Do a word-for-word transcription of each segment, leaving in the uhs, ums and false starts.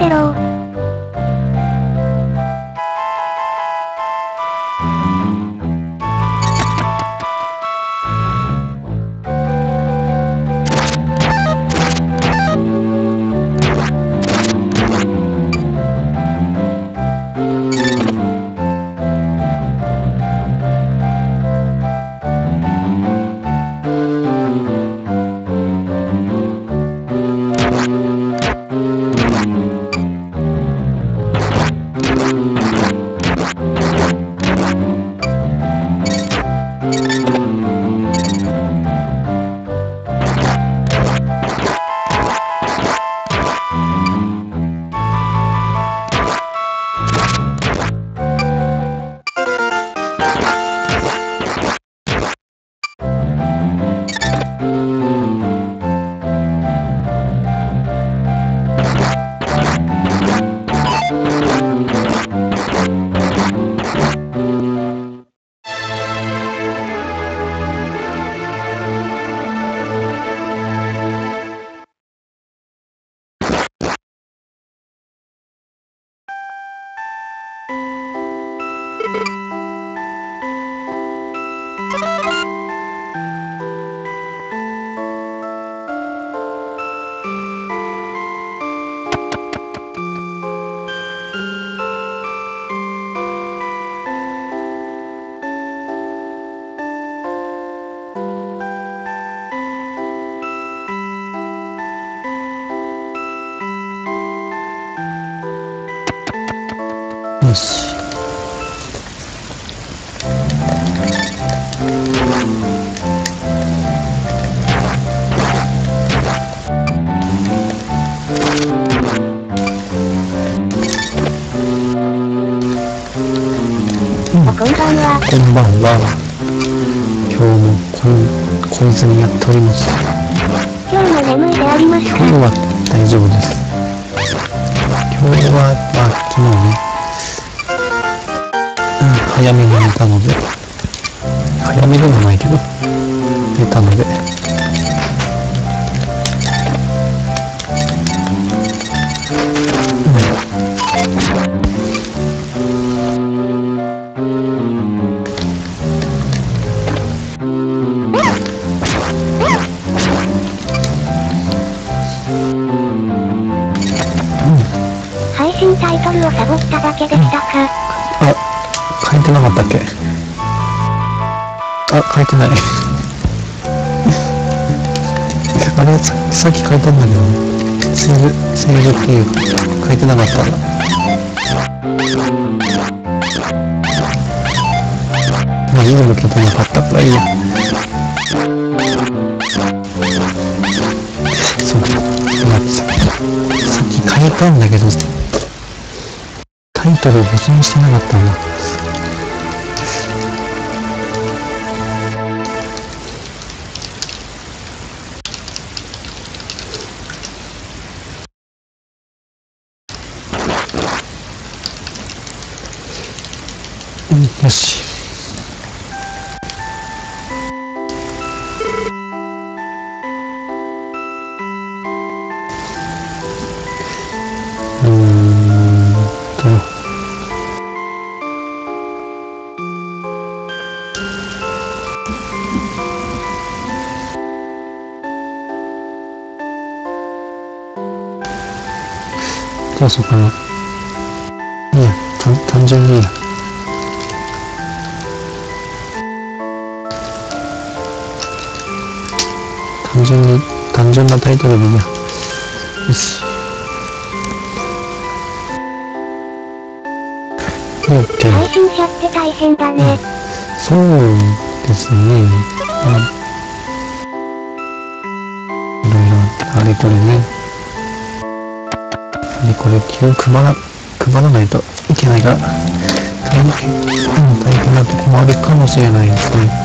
でろう。 よし。 こんばんは。 こんばんは。今日も小小泉やっております。 今日も眠いでありますか？ 今日は大丈夫です。今日は、まあ、昨日ね、うん、早めに寝たので、早めでもないけど、寝たので、 配信タイトルをサボっただけでしたか？ あ、書いてなかったっけ？あ、書いてない。あれ、さ、さっき書いたんだけどね。セール、セールっていうか、書いてなかったんだ。まあ、いいのけどなかったからいいや。そう、まあ、さ、さっき書いたんだけど、タイトルを保存してなかったんだ。うん、よし。うーんと。どうしようかな。いいや、単、単純にいいや。単純に、単純なタイトルでいいや。よし。OK。 配信者って大変だね。 そうですね。まあ、いろいろあれこれね。で、これ基本配ら、配らないといけないから、大変、うん、大変なとこもあるかもしれないですね。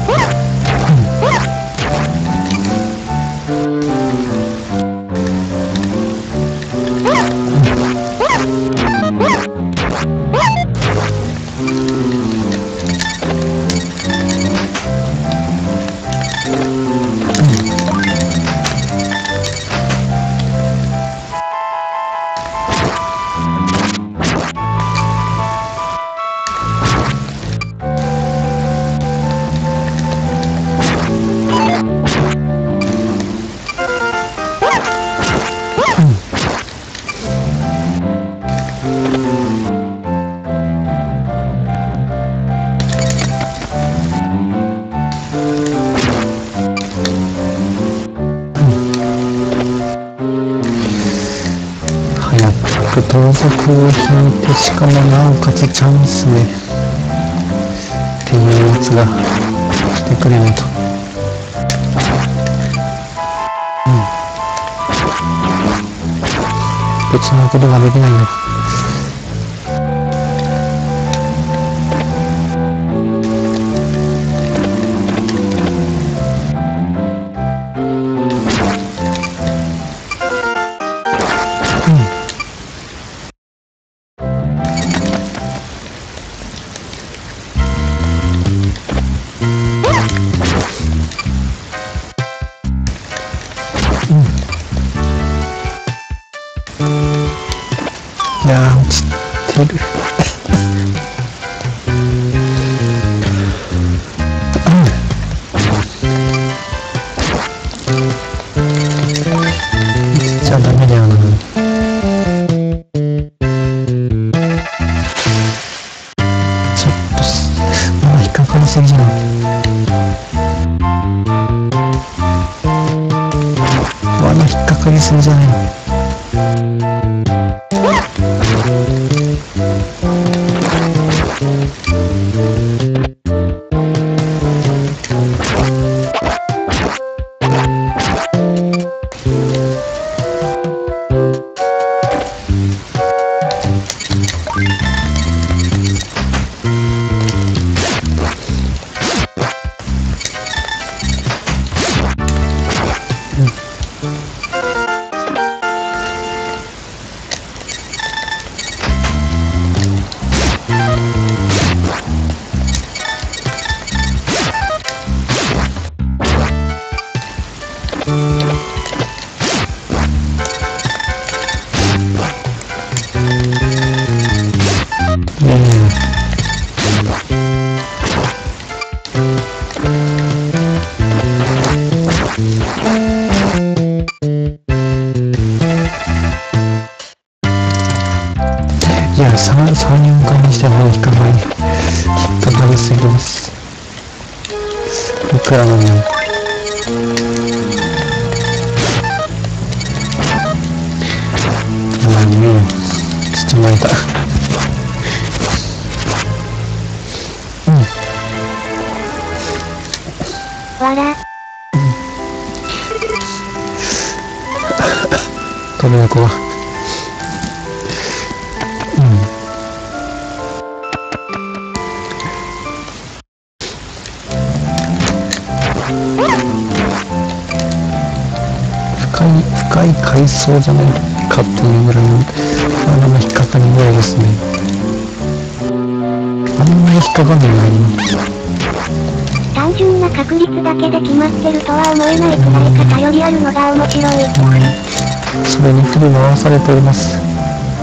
速を引いて、しかもなおかつチャンスでっていうやつが来てくれないと。うん。別のことができないんだ。いやー、落ちてる。落ちちゃダメだよな。ちょっとす、まだ引っかかりすぎじゃない。まだ引っかかりすぎじゃないの。いや、さん、よんかいにしても引っかかり、引っかかりすぎます。いくらなんだろう。まあ、いいよ。ちょっと巻いた。うん。 わら。 飛び横は。深い、深い海藻じゃないかっていうぐらいの穴の引っかかりぐらいですね。あんまり引っかかんないんだけど。 単純な確率だけで決まってるとは思えないくらい偏りあるのが面白い。 はい。それに振り回されております。うん。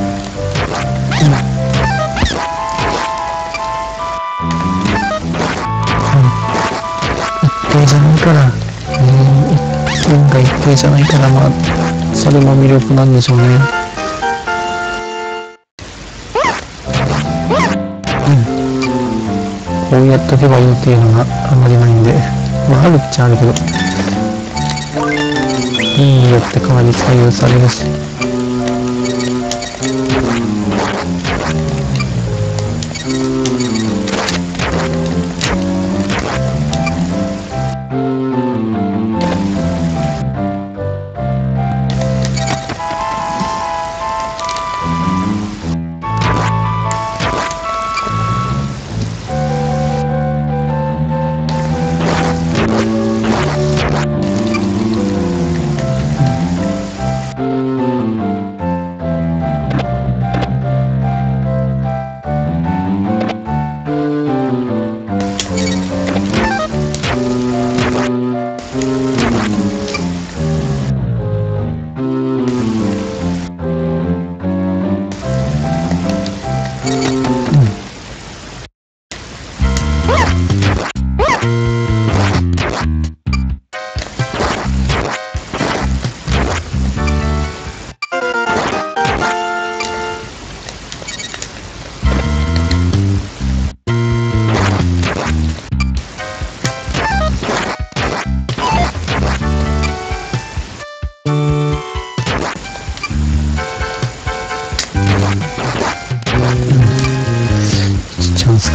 一定じゃないから、えー、運が一定じゃないから、まあ、それも魅力なんでしょうね。うん。こうやっとけばいいっていうのがあんまりないんで、まあ、あるっちゃあるけど、運によってかなり左右されるし。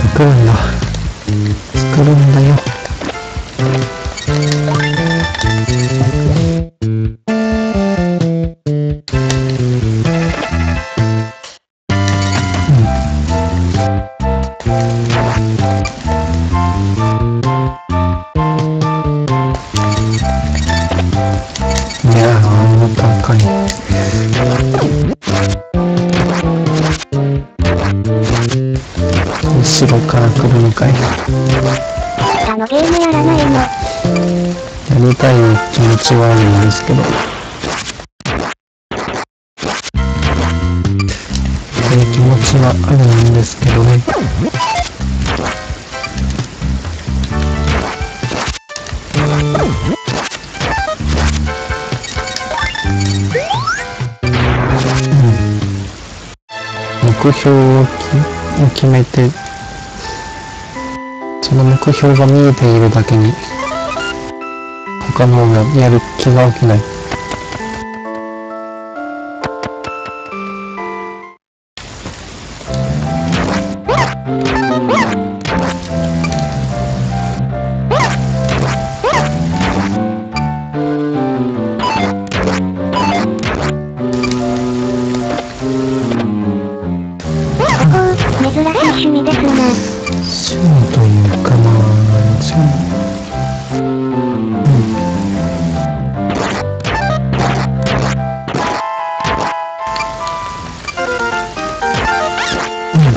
作るんだ。作るんだよ。いやー、あんな高い。後ろから来るのかい。 あのゲームやらないの？ やりたい気持ちはあるんですけど。という気持ちはあるんですけどね。目標を決めて、その目標が見えているだけに他の方がやる気が起きない。 珍しい趣味ですな。 趣味というかまあ趣味、うんうん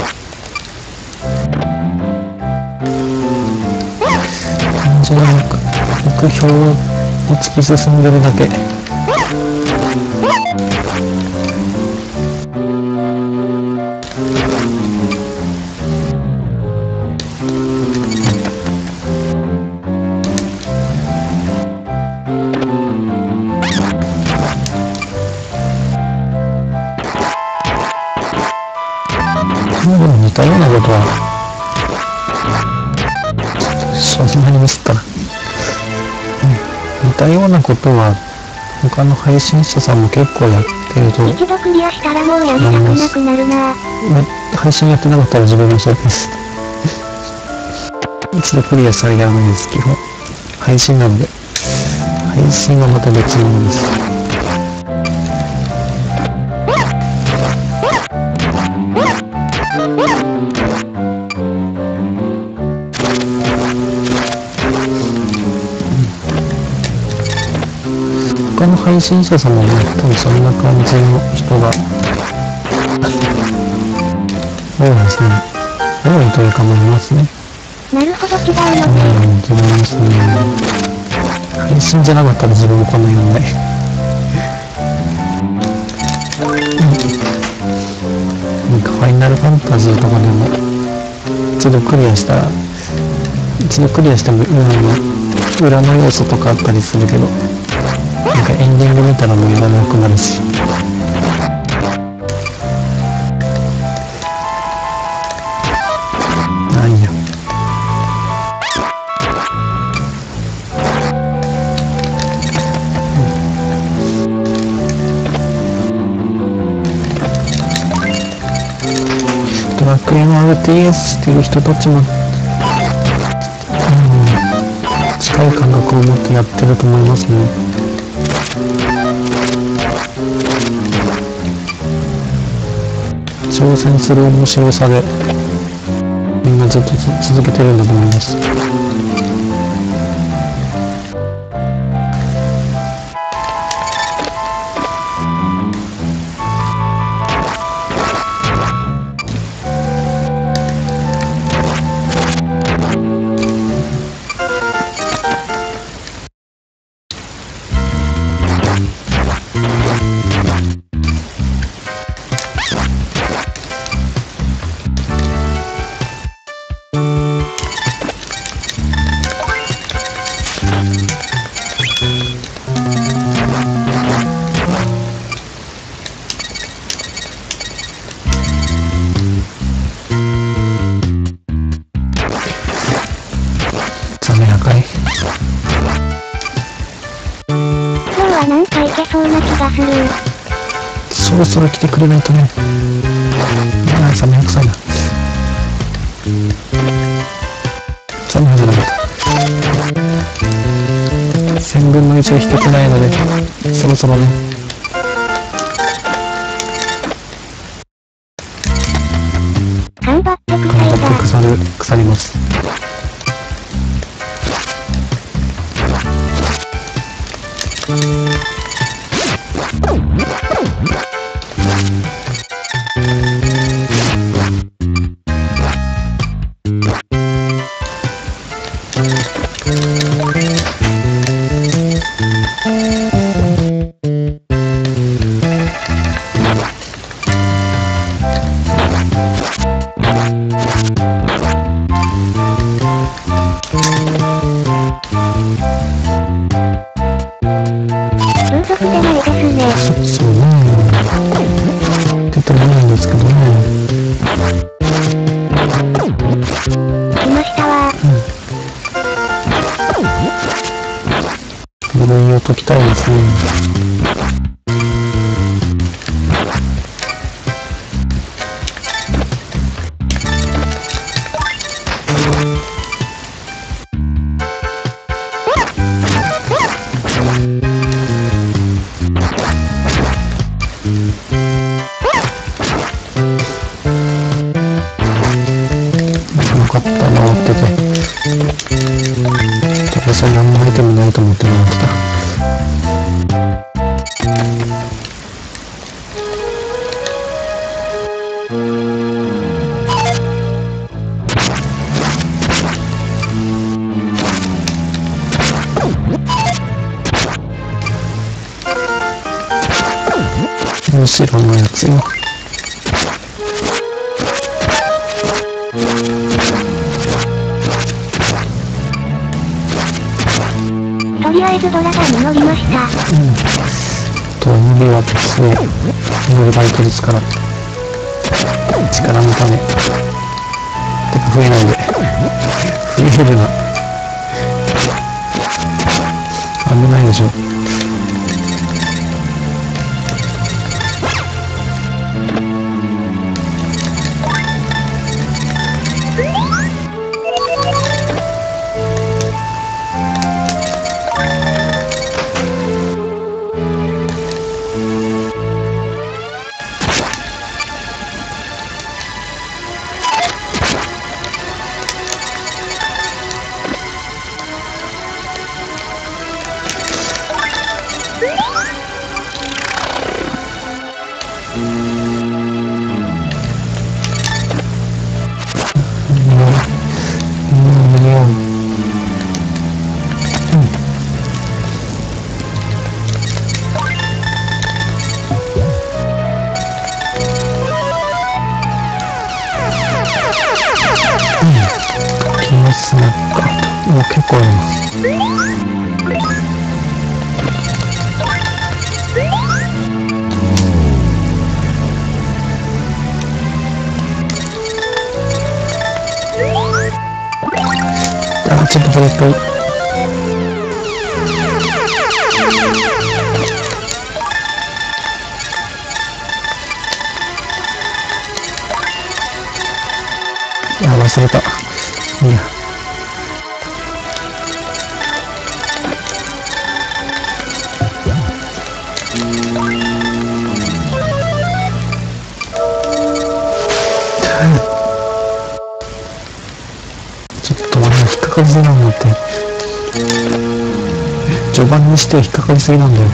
単純に目標を突き進んでるだけ。でも似たようなことはそんなにミスったな、うん、似たようなことは他の配信者さんも結構やってると。 一度クリアしたらもうやりたくなくなるな。 配信やってなかったら自分もそうです一度クリアしたらやらないです。基本配信なんで。配信はまた別のものです。他の配信者さんもね、多分そんな感じの人が多いですね。多いというかもいますね。 なるほど、違うのね。 うん、違いますね。配信じゃなかったら自分もこんなにやんない。なんかファイナルファンタジーとかでも一度クリアしたら一度クリアしても裏の裏の要素とかあったりするけど、なんかエンディング見たらもうやらなくなるし。なんや。ドラクエの アールティーエス してる人たちも、うん、近い感覚を持ってやってると思いますね。挑戦する面白さでみんなずっと続けてるんだと思います。ダメなかい。 今日はなんかいけそうな気がする。 そろそろ来てくれないとね。ああ、さんびゃくさいだ。 そんなはずなかった。せんぶんのいちを引けてないので、そろそろね。 頑張って頑腐り張って腐る、腐ります。 風俗でないですね。 そ、そうね。って言ってもないんですけどね。 来ましたわ。 部類を解きたいですね。よかった、回ってて。私は何もアイテムないと思って回ってた。後ろのやつよ。 とりあえずドラダに乗りました。 うん。と、指は杖、乗るバイトですから。力のため。てか、増えないで。増えるな。危ないでしょ。きますね。もう結構あります。あ、ちょっとこれっぽい。いや、忘れた。いいや。ちょっとまだ引っかかりすぎなんだって。序盤にして引っかかりすぎなんだよ。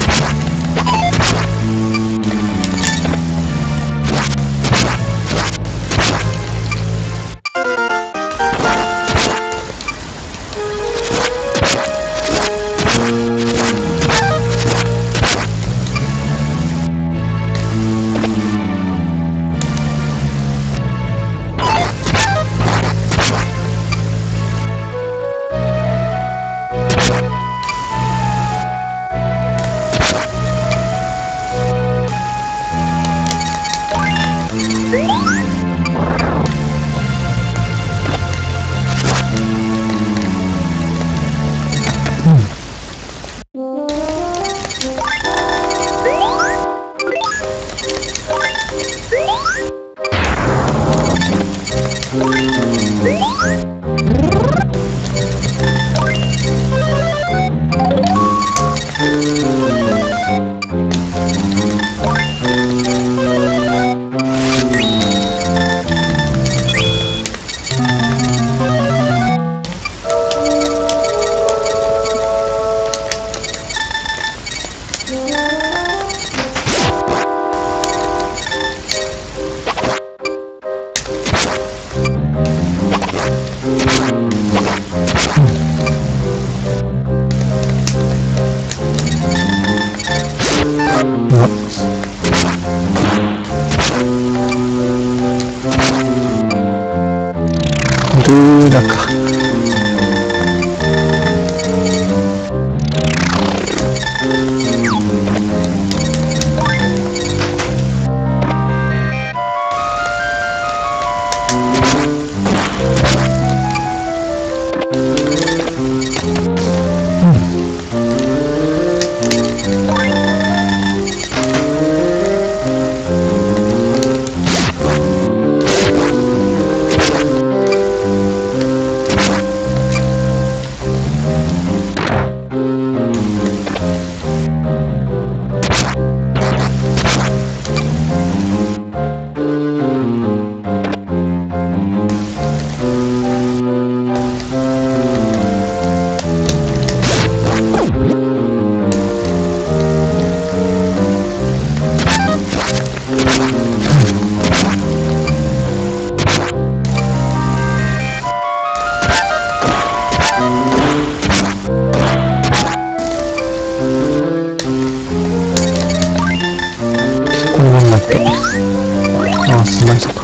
裏か。ああ、すまんとか。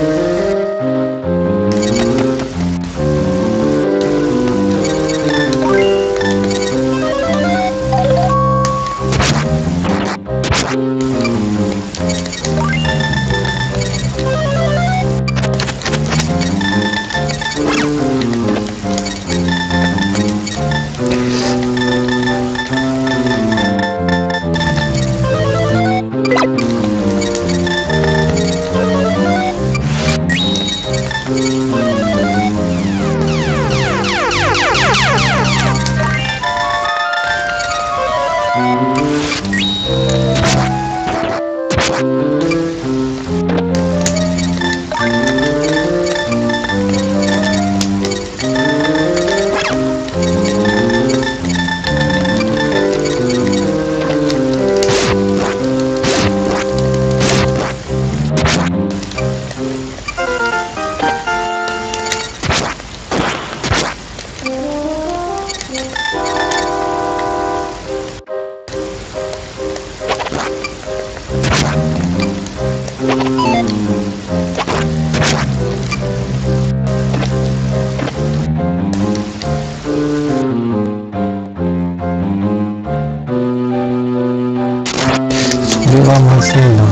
それはまずいな。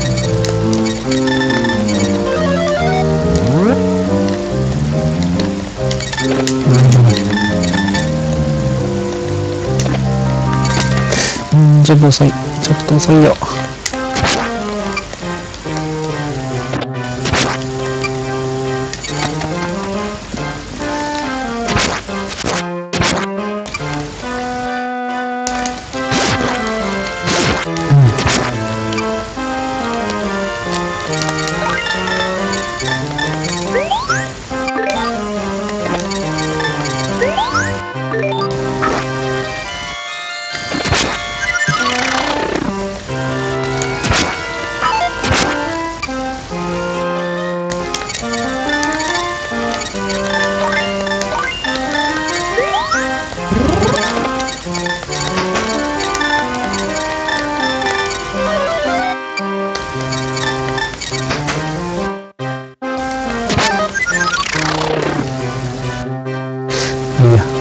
うん、うん、ちょっと遅い。ちょっと遅いよ。いや。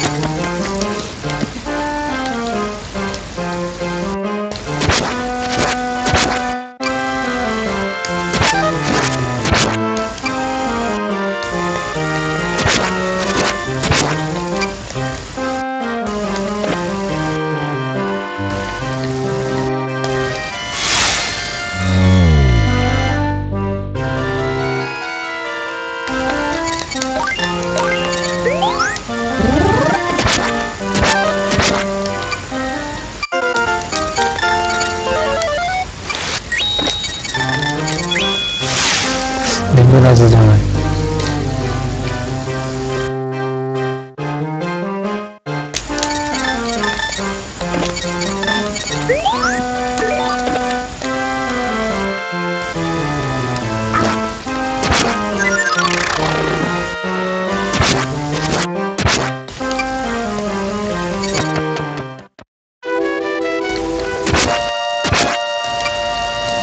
眠らずじゃない。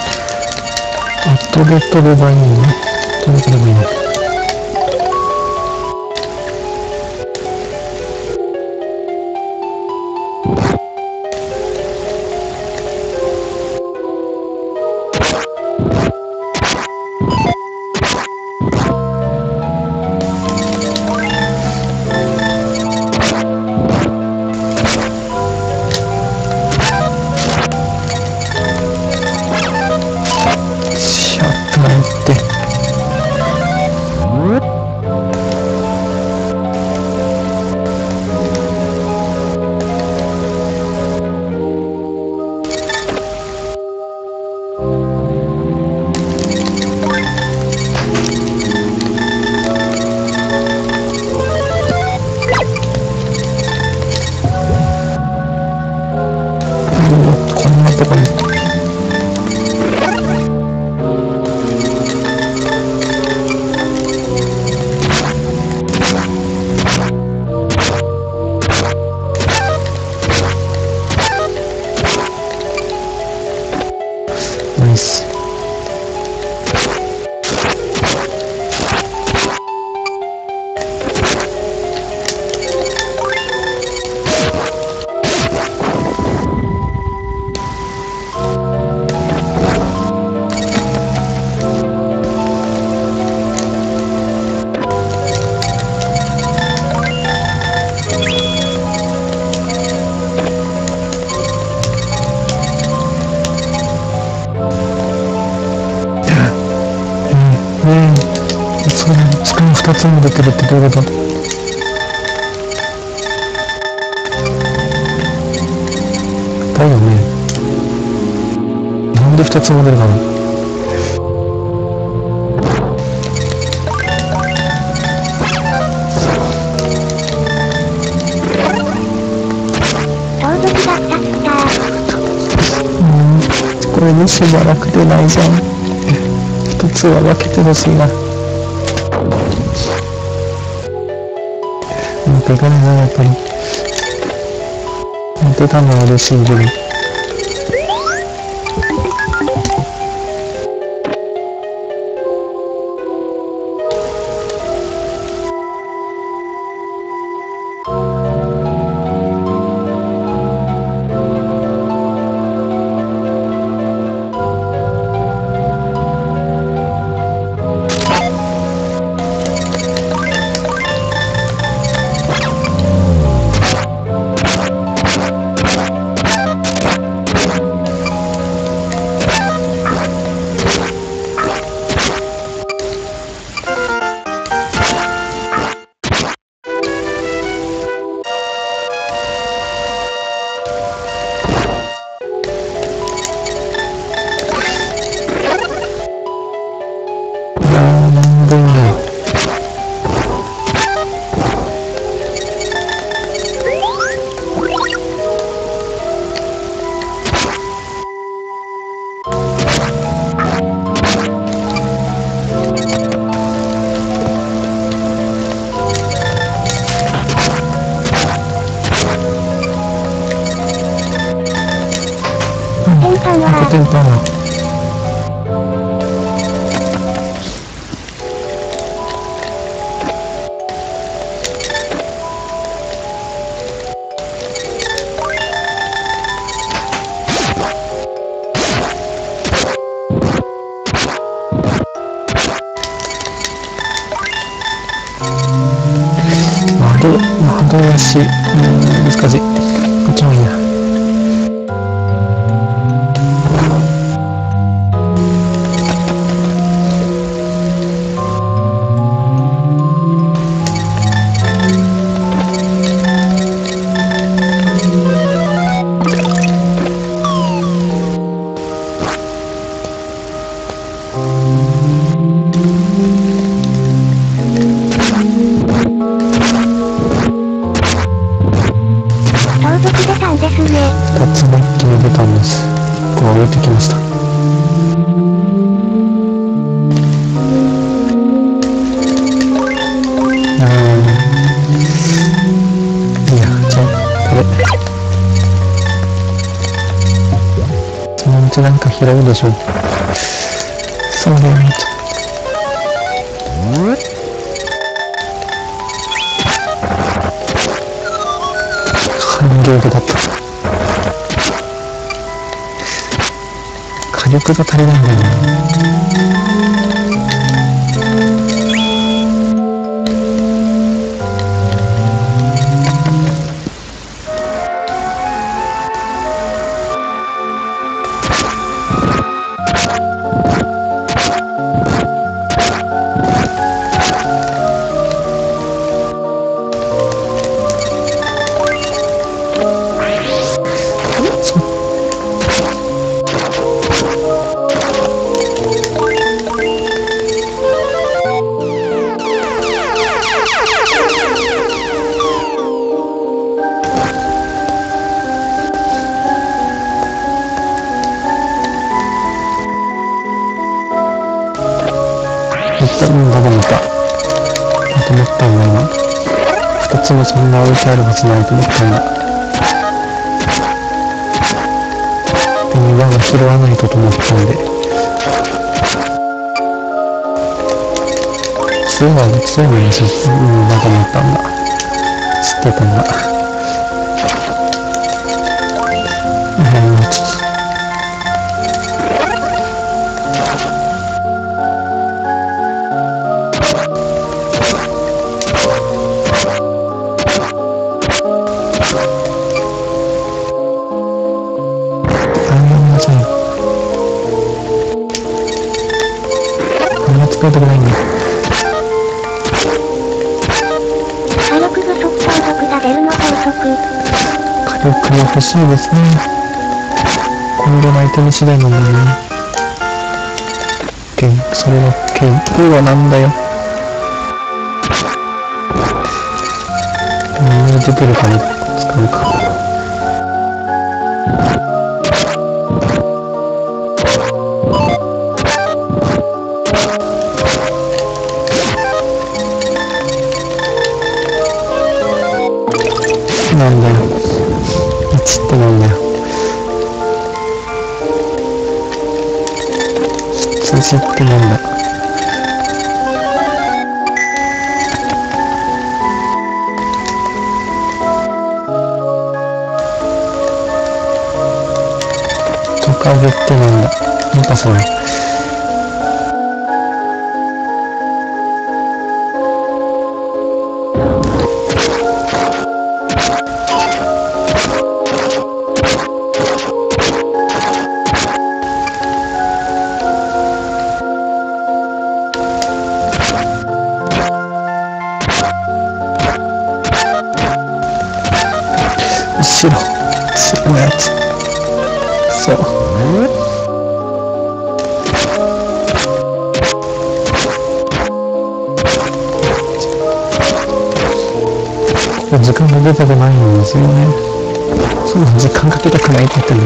取れ取ればいいね。取れ取ればいいね。 つも出てるってどういうこと？だよね。なんで二つも出るかな？ 盗賊がふたつ来た。 うん、これでしばらく出ないじゃん。一つは分けてほしいな。持っていかないな、やっぱり。持ってたのは嬉しいけど。コテンパンは窓、窓足、うーん、難しい。こっちもいいな。ふたつ目一気に出たんです。ここは置いてきました。あーいや、じゃあこれそのうちなんか拾うでしょう。それはちょっと半量だった。火力が足りないんだよね。うん、どこ見た。と思ったんだ今。二つもそんな置いてあるはずないと思ったんだ。でも輪が拾わないとと思ったんで。そうはできそうなんですよ。うん、だと思ったんだ。知ってたんだ。うん、ちょっと。使いたくないんだ。 火力も欲しいですね。今後のアイテム次第なんだよね。剣、それの剣、うわ、なんだよ。何が出てるかに使うか。なんだよ。いちってなんだよ。羊ってなんだ。トカゲってなんだ。なんかそれ。白、白のやつ。そう。ここ時間が出たくないんですよね。そう、時間かけたくないって言ってる。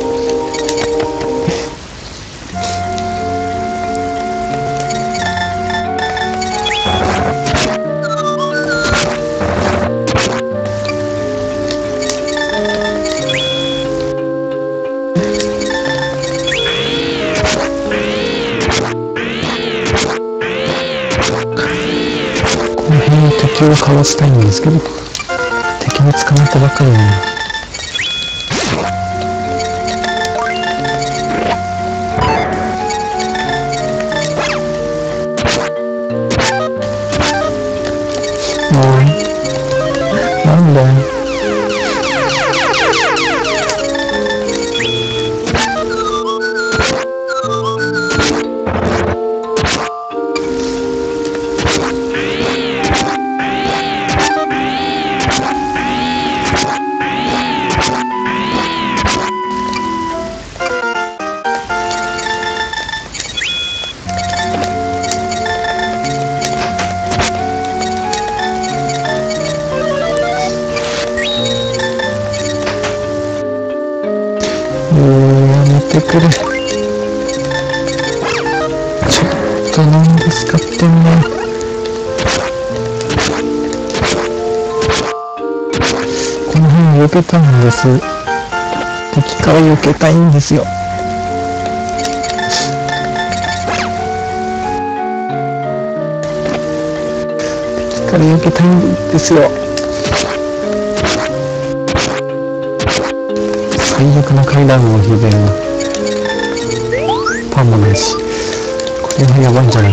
敵をかわしたいんですけど、敵に捕まったばっかりなのに。おい、なんだよ。やめてくれ。ちょっとなんで使ってんの。この辺避けたいんです。敵から避けたいんですよ。敵から避けたいんですよ。最悪な階段を引いてるな。パンもないし、これはやばいんじゃない。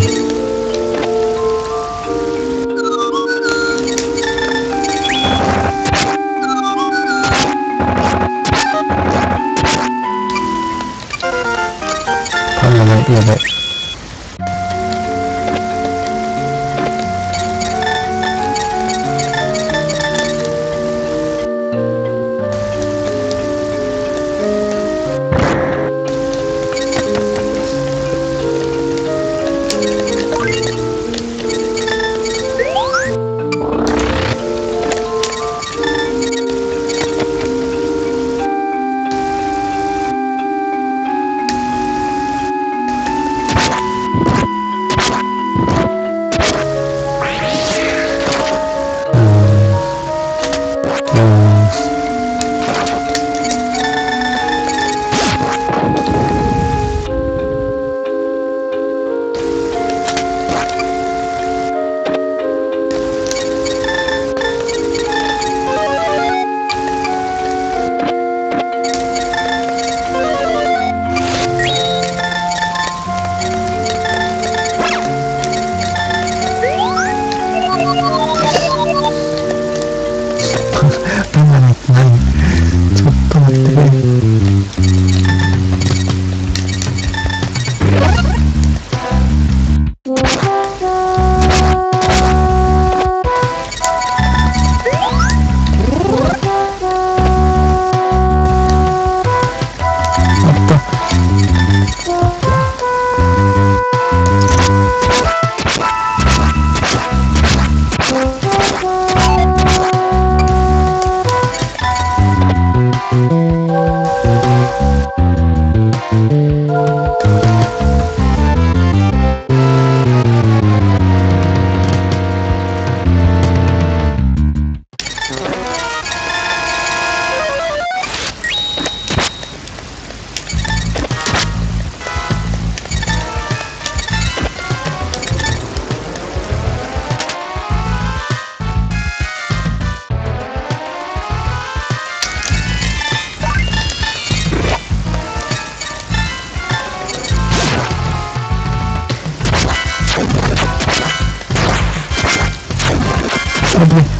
パンがない、やばい。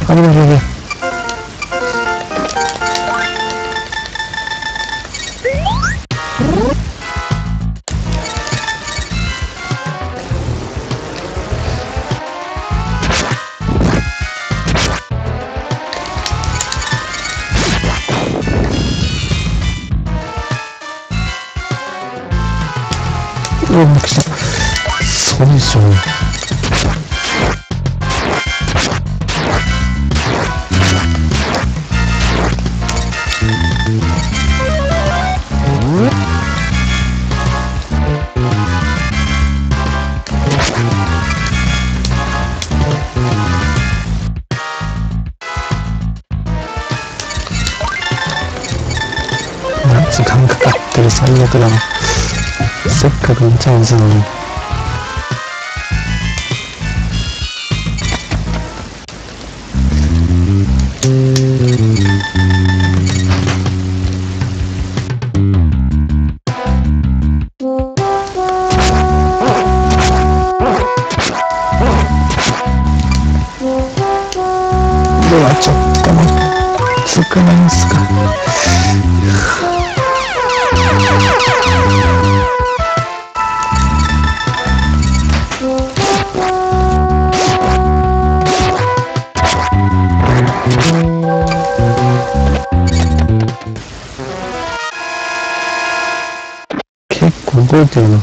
危ない危ない。うわ、来た。そうでしょう。時間かかってる、最悪だな。せっかくのチャンスなのに。ではちょっと待って少ないんすか。結構動いてるな。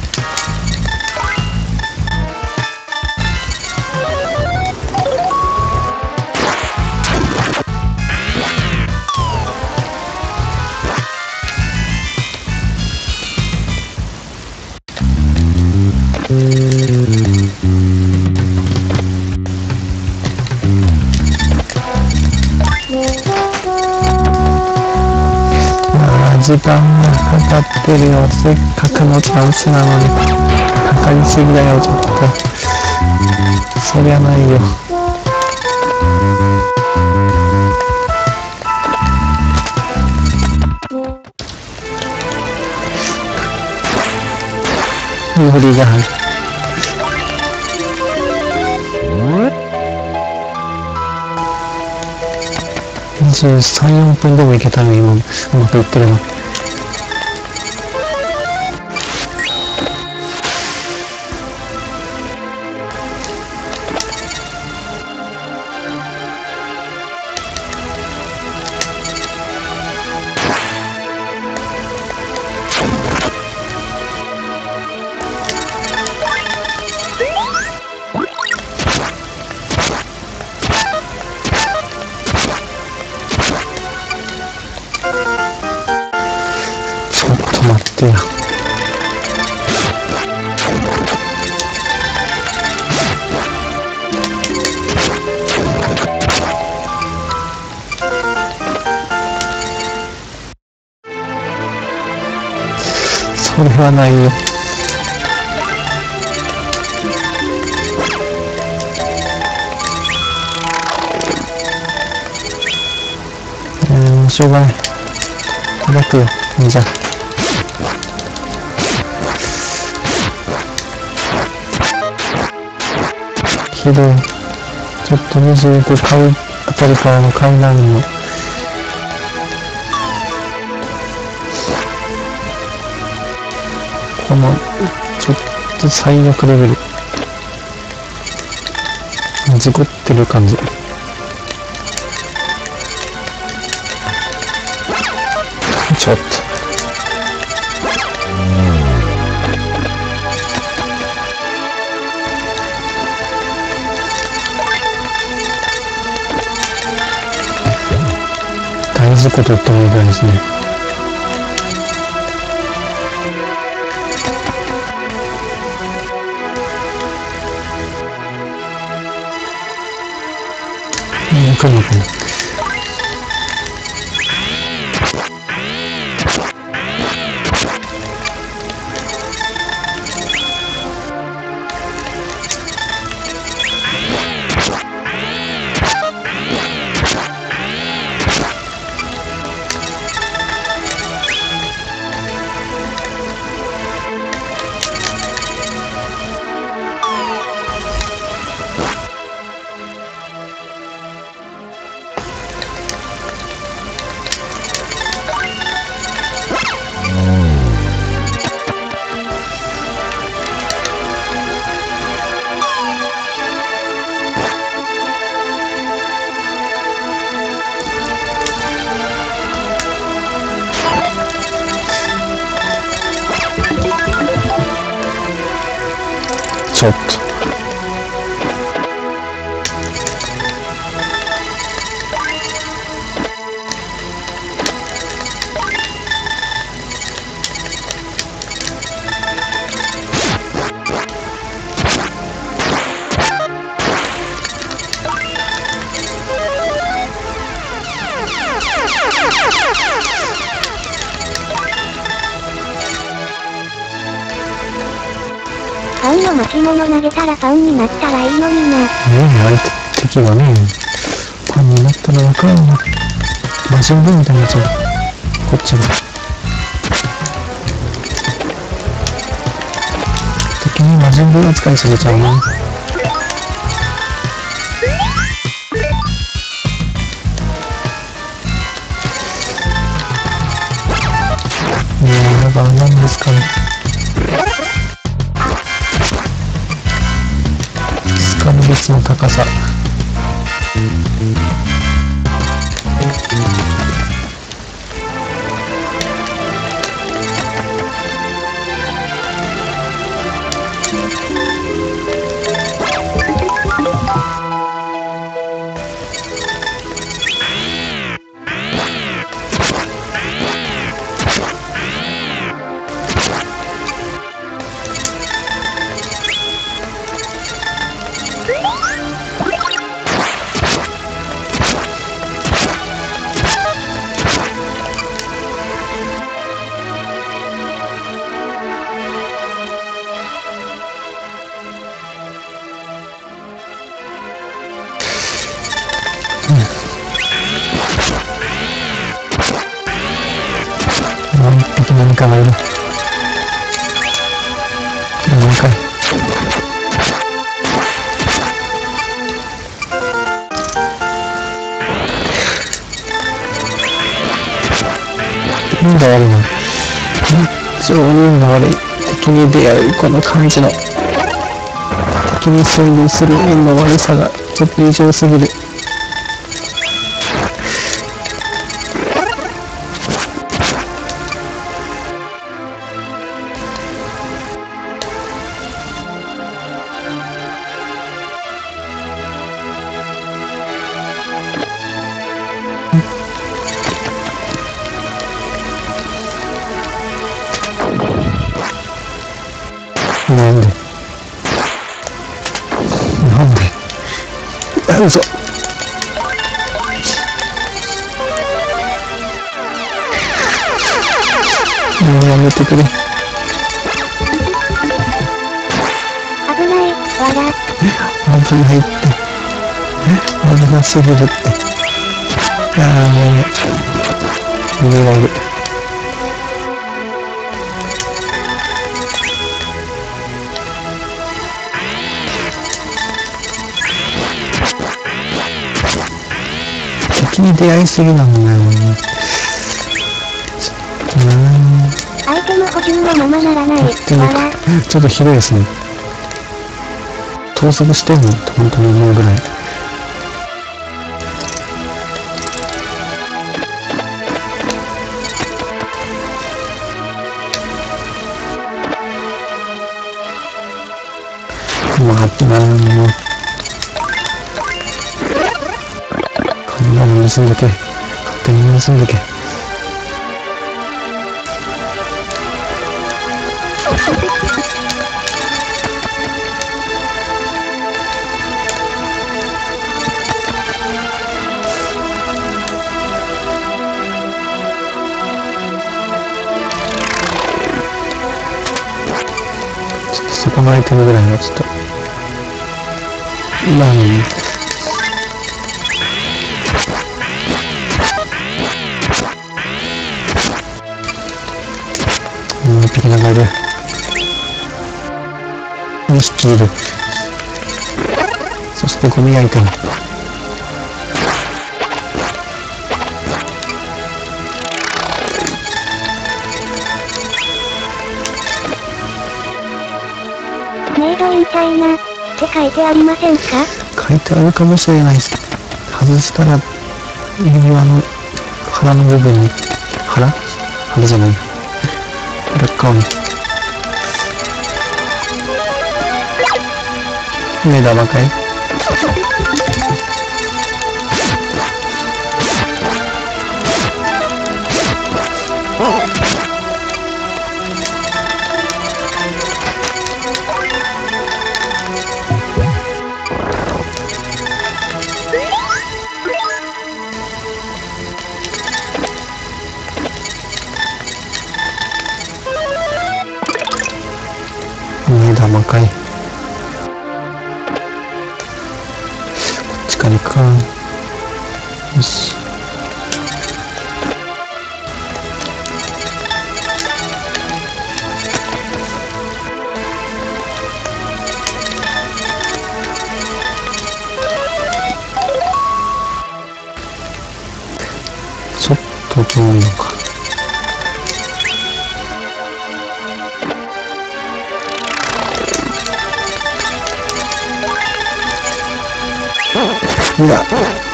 時間がかかってるよ。せっかくのチャンスなのにかかりすぎだよ。ちょっとそりゃないよ。無理がある。にじゅうさん、よんぷんでもいけたのに今うまくいってるな。ちょっと待ってよ。それはないよ。えー、もうしょうがない。届くよ。じゃあひどい。ちょっとにじゅうご買うあたりからの階段のこのちょっと最悪レベル事故ってる感じ。ちょっと大事故と言ってもいいぐらいですね。うん、来るのかな。 ちょっと。 パンの巻物投げたらパンになったらいいのにな。 ねえ、相手敵がね、パンになったらわからんな。魔人ブみたいになっちゃう。こっちが。敵に魔人ブ扱いされちゃうな。ねえ、だから何ですかね。スカル率の高さ。もう一匹何かがいる。何回運が悪いな。非常に運が悪い。敵に出会うこの感じの敵に遭遇する運の悪さがちょっと異常すぎる。なんでなんであ、嘘。もうやめてくれ。 危ない、わら。 危ないって。危なすぎるって。ああ、もう逃げられる。敵に出会いすぎなんだよね。ちょっとなアイテム補充のままならない。わら。 ちょっとひどいですね。盗賊してんのって本当に思うぐらい。まあ、ってなもう。こんなの盗んどけ。勝手に盗んどけ。ちょっとそこのアイテムぐらいはちょっとまあね。もう一匹長いで。にひきいる。そしてゴミアイテム。 メイドインチャイナって書いてありませんか？ 書いてあるかもしれないです。外したら指輪の腹の部分に腹腹じゃない腹っ側に目玉かい？目玉かい？こっちから行くか。よし。ちょっと遠いのか。うわ。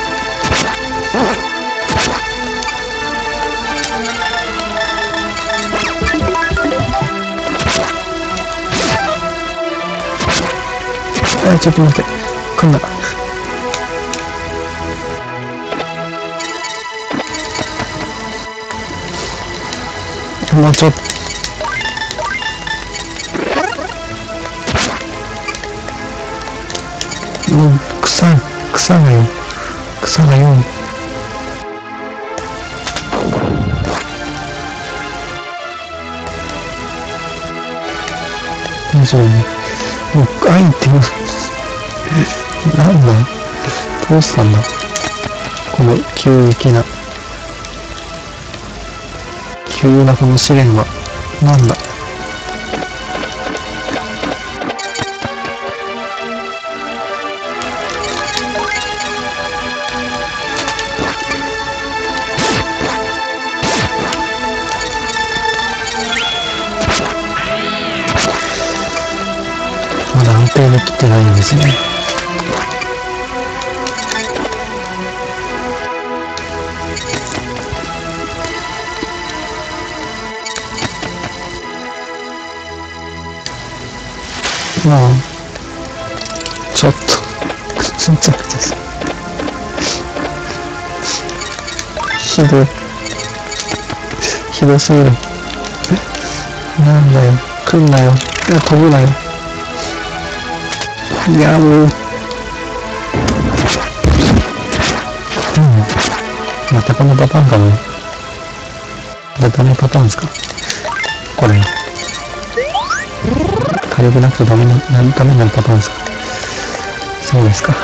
あ、ちょっと待って。来んな。もうちょっと。うん、草、草がよ。草がよ。大丈夫ね。もう、アイテム。なんだ？どうしたんだ？この急激な。急なこの試練は、なんだ？まだ安定できてないんですね。まあ、ちょっと、ちょっとです。ひどい。ひどすぎる。なんだよ。来んなよ。いや、飛ぶなよ。いや、もう。うん。またこのパターンかな。またねパターンですか。これ。火力なくてダメな、ダメなパターンですか。そうですか。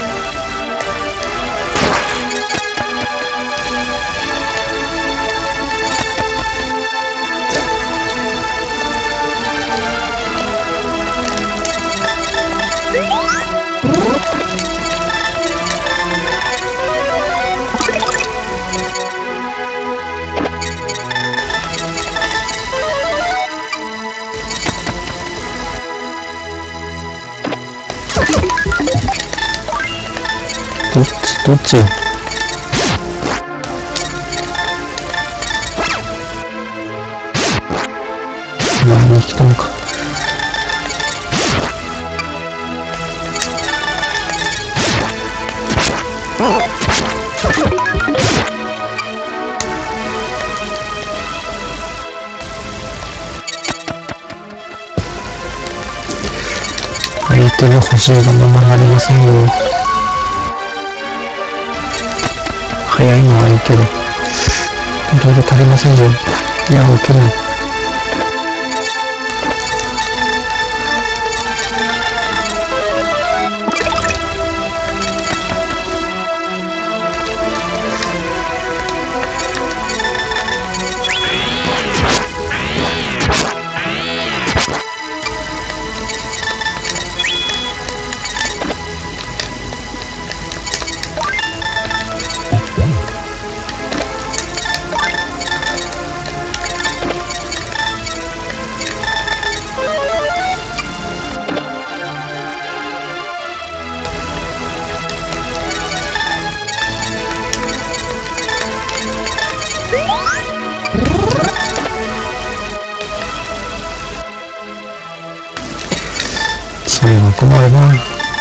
どっちどっちよ。前に来たのか。相手の補充がままなりませんよ。早いのはいいけど、いろいろ足りませんよ。いや、受けるの。それは困るな。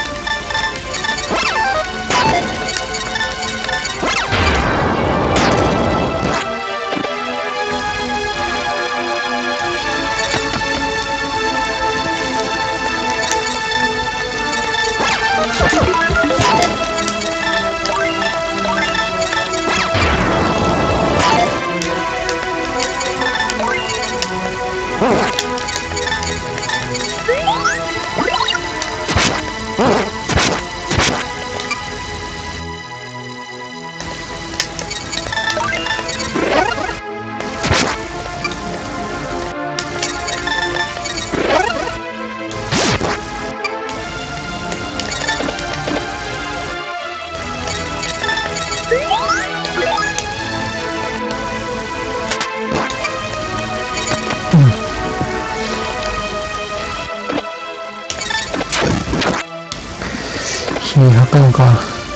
にひゃくえんか。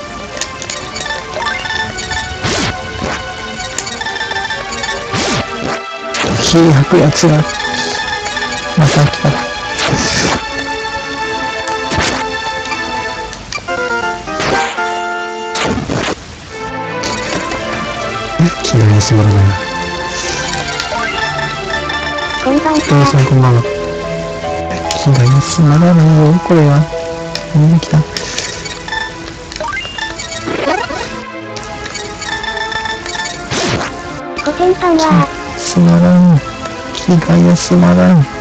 火吐くやつがまた来た。気が休まらない。 こんばんは。 皆さんこんばんは。気が休まらないよ、これは。みんな来た。 コテンパンは休まらん。気が休まらん。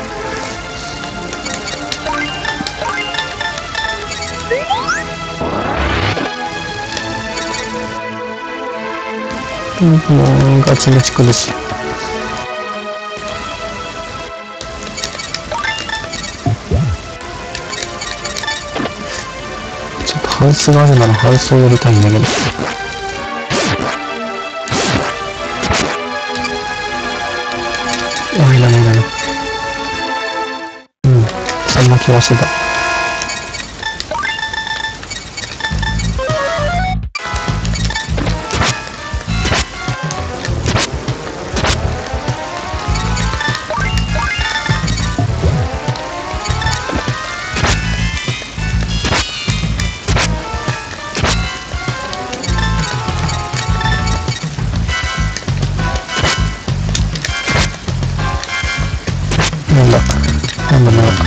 もうガチムチ苦しい。ちょっとハウスがあるならハウスをやりたいんだけど。あ、いらないいらない。うん、そんな気はしてた。なんだなんだなんだ。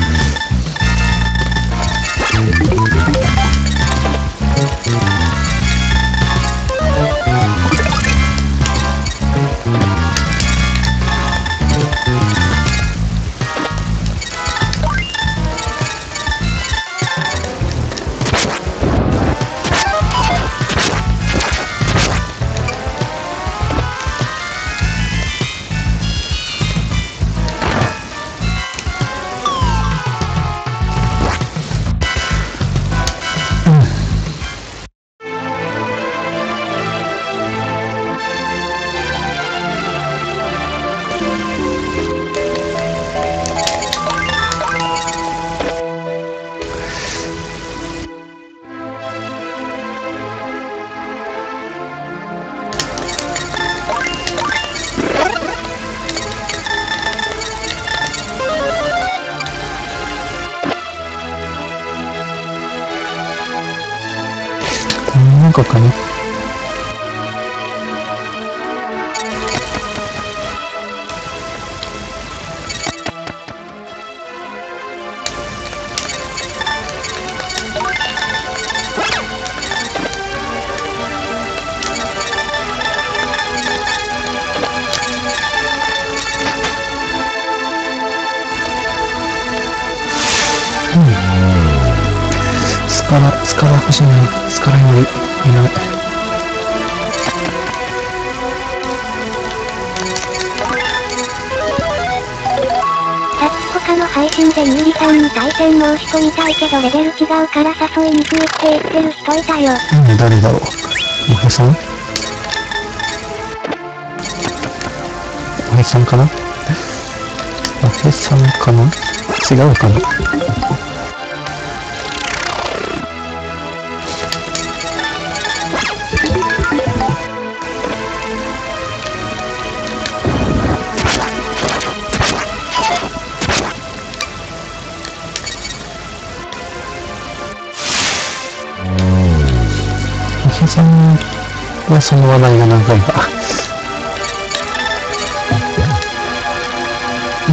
なんかかね。うん。スカラ、スカラ欲しいな。スカラよりいらない。 さっき他の配信でゆうりさんに対戦申し込みたいけどレベル違うから誘いにくいって言ってる人いたよ。 うん、誰だろう。おへさんおへさんかなおへさんかな違うかな。おへさんはその話題が何回か。うん。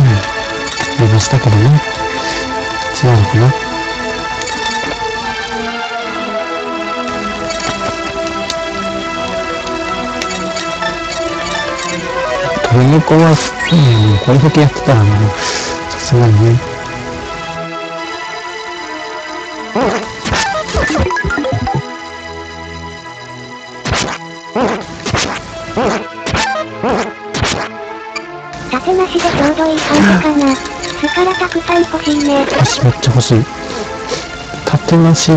出ましたけどね。違うのかな。 ルネコは、うん、これだけやってたらもう、さすがにね。 縦なしでちょうどいい感じかな。巣からたくさん欲しいね。 私めっちゃ欲しい。縦なし、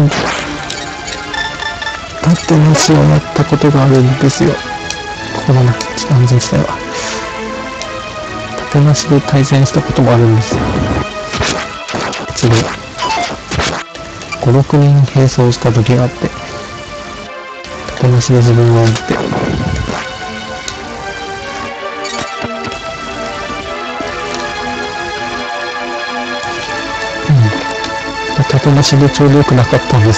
縦なしをやったことがあるんですよ。ここだな、安全地帯は。縦なしで対戦したこともあるんですよ。一度、ご、ろくにん並走した時があって、縦なしで自分を打って、縦なしでちょうどよくなかったんです。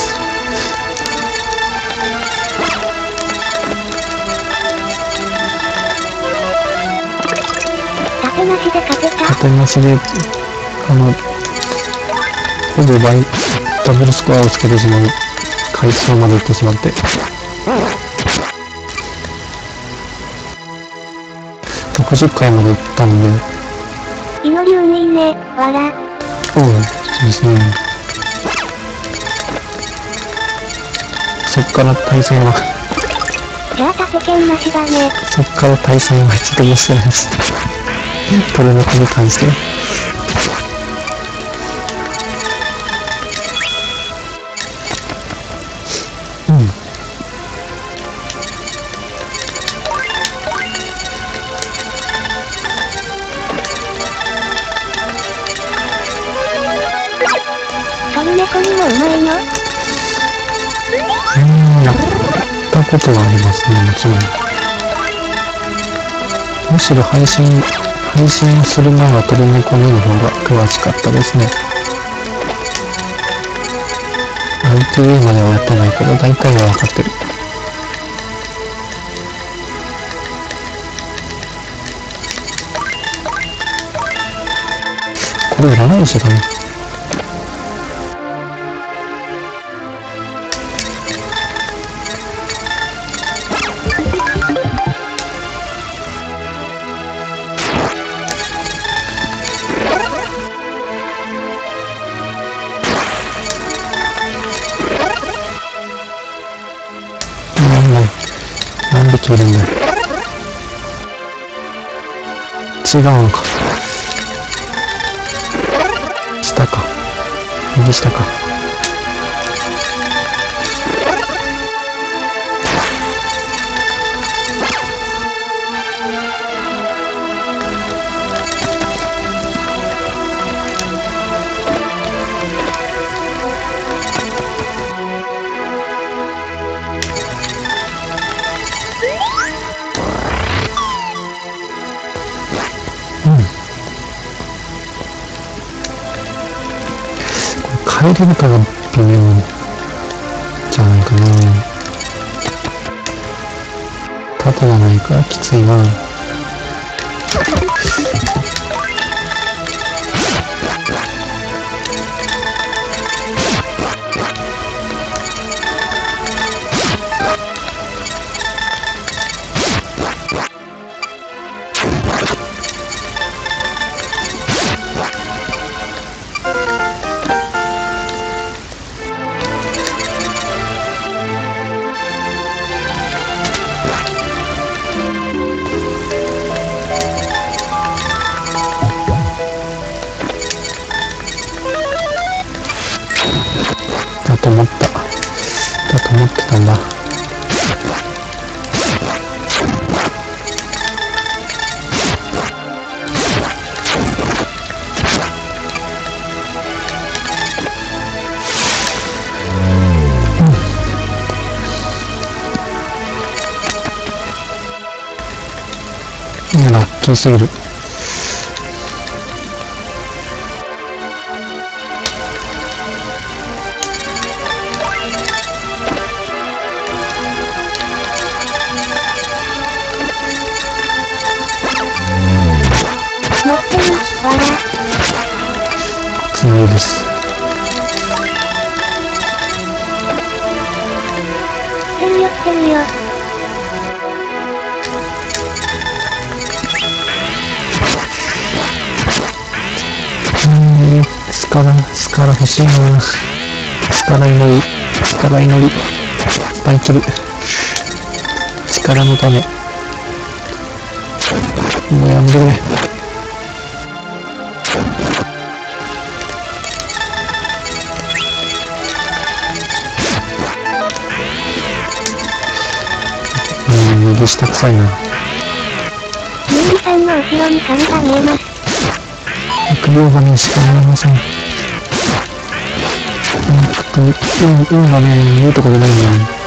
縦なしで勝てた。 縦なしで、あの、ほぼ倍、ダブルスコアをつけてしまう回数まで行ってしまって。ろくじゅっかいまで行ったんで。 イノリ運いいね、わら。 そうですね。そっから対戦はじゃあ縦剣なしだね。 そっから対戦は一度もしてないです。トルネコに関して。うん。 トルネコにもうまいの？ うーん、やったことはありますね、もちろん。むしろ配信、配信する前はトルネコ見の方が詳しかったですね。アイティーエー まではやってないけど、大体は分かってる。これ占い師だね。なんで切るんだよ。違うのか。下か。右下か。帰り方が微妙じゃないかな。縦がないからきついな。だと思った。だと思ってたんだ。うん。ラッキーすぎる。 持ってる、わら。 強いです。 来てるよ来てるよ。 力欲しいな。力祈り、力祈り、いっぱい来る。力のため。もうやめてくれ。うん、右下臭いな。 ゆうりさんの後ろに髪が見えます。 臆病がね、しか見えません。うん、運がね、見えるところないんだよね。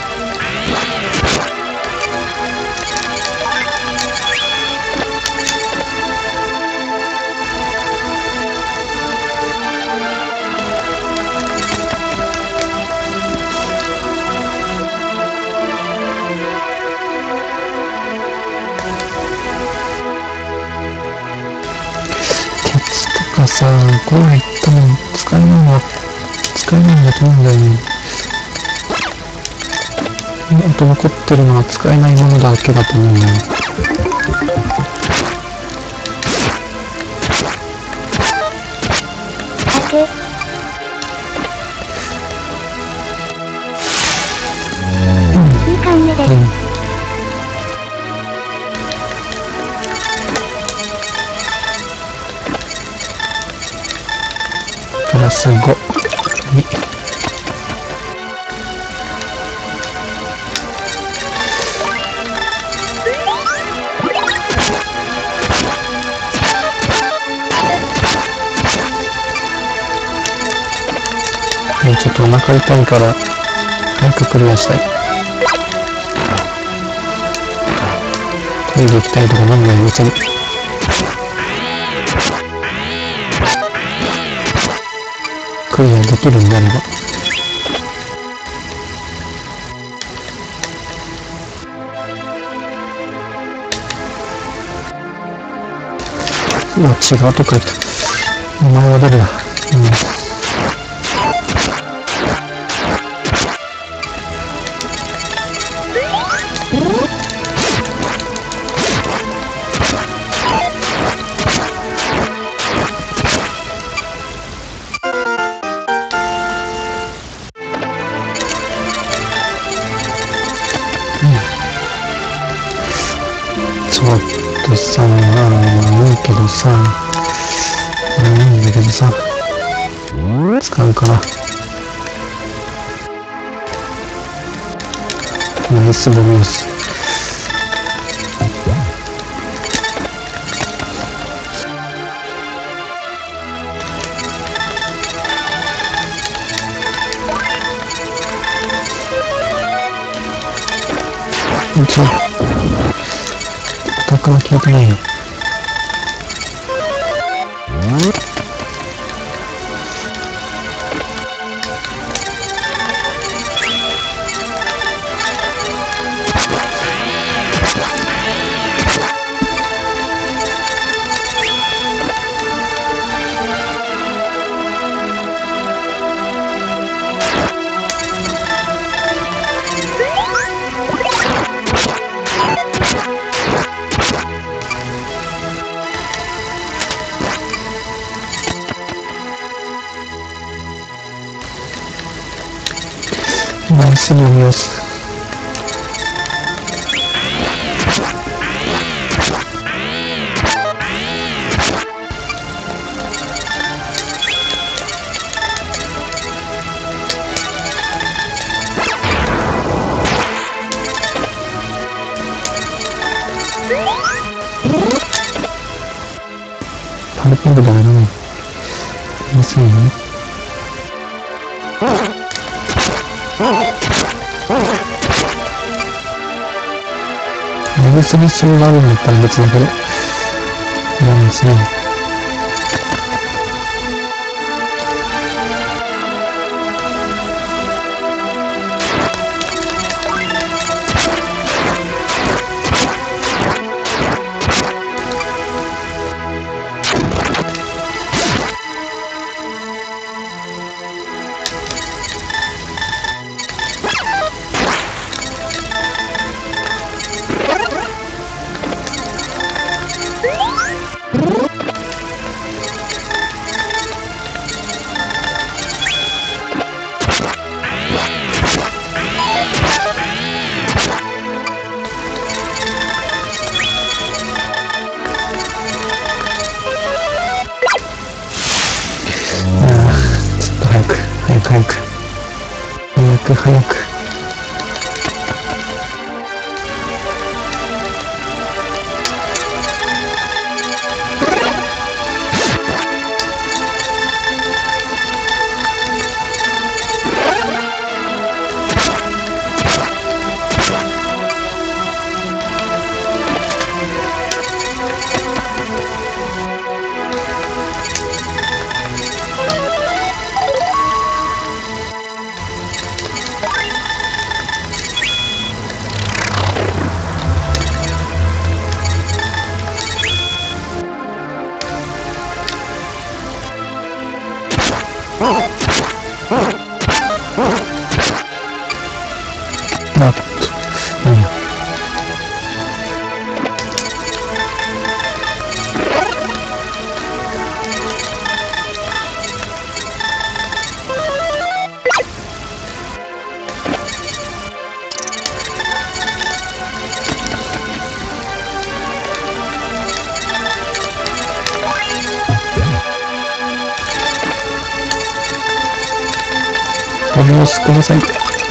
さあ、こういったもん使えないのは使えないんだと思うんだよね。あと残ってるのは使えないものだけだと思うんだよ。 竹。いい感じです。うんプラスごにもうちょっとお腹痛いから早くクリアしたい。トイレ行きたいとか何度も言わせる。クリアできるんであれば。うわ、違うとこ行った。お前は誰だ。うんちょっとさ、いいけどさ、いいんだけどさ、使うから。ナイスボミウス。ちょアタックが消えてないよ。ナイスボミウス。パルポンドだめだね。まずいね。目薬必要があるんだったら別だけど、いらないですね。 ごびょうすください。うん。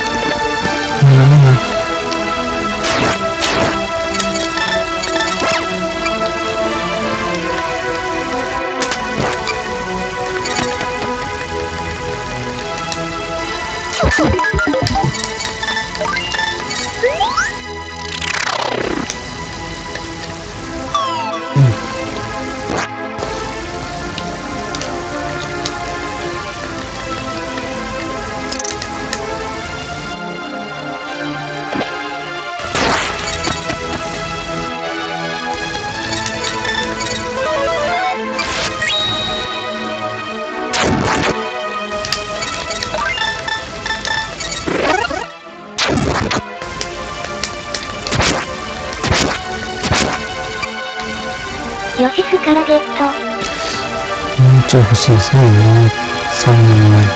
よし、スからゲット。 もうちょい欲しいですね。さんにんまえ。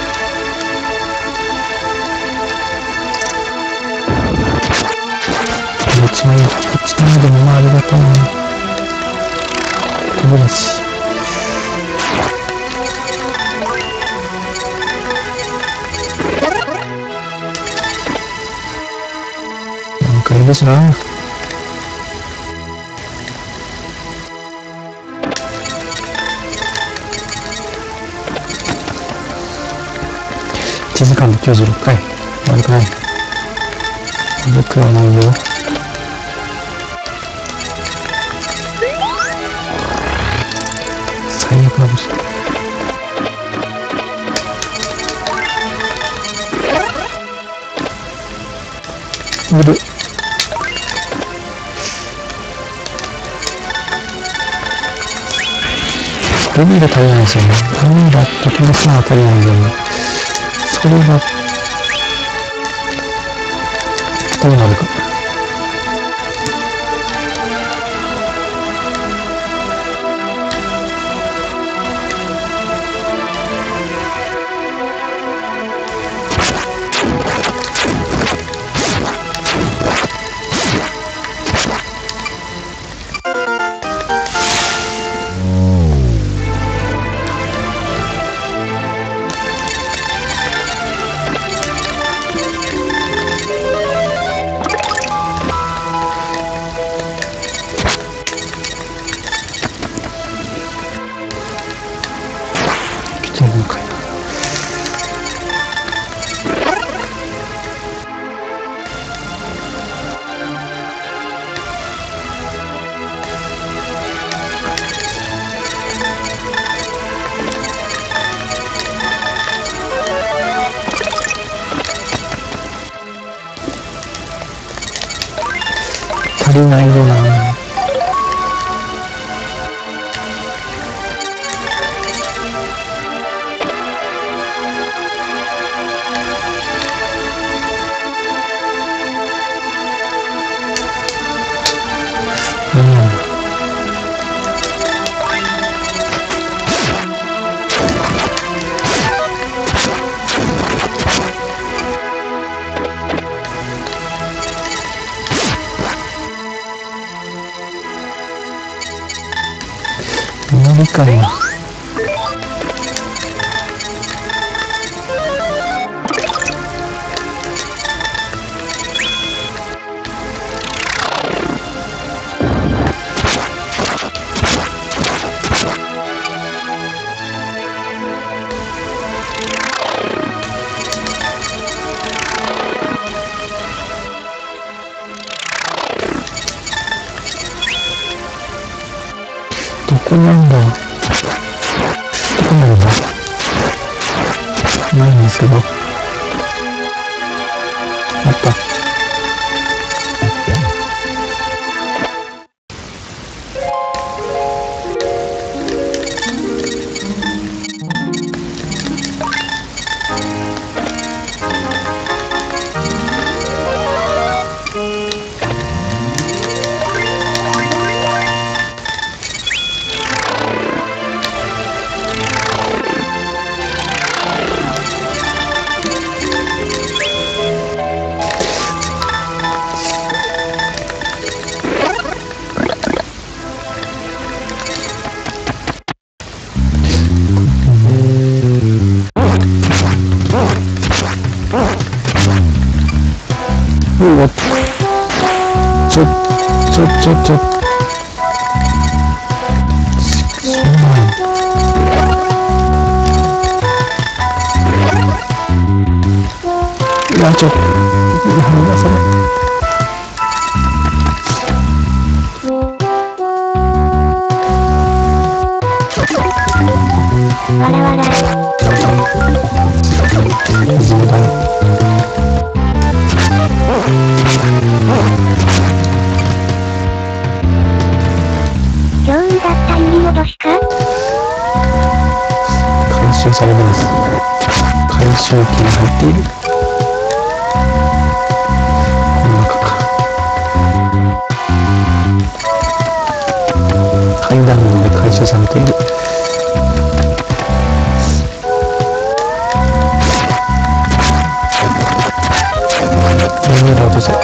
いちまい、いちまいでもまあありがとうね。友達。なんかいいですな。いちじかんできゅうじゅうろっかい。悪くない。悪くはないよ。最悪なこと。うる。ルビーが足りないですよね。ルビーだとプラスが足りないんだよね。それがどうなるか。足りないよな。無理かな。どこなんだ。どこなんだ。ないんですけど。あった。 ちょ、ちょ、ちょ、ちょ。そうなんいや、ちょっと、なんだそれ。 わらわら。 そうだよ。 強運だった意味戻しか？ 回収されるんです。回収機に入っている。この中か。階段まで回収されている。ミネラルぞ。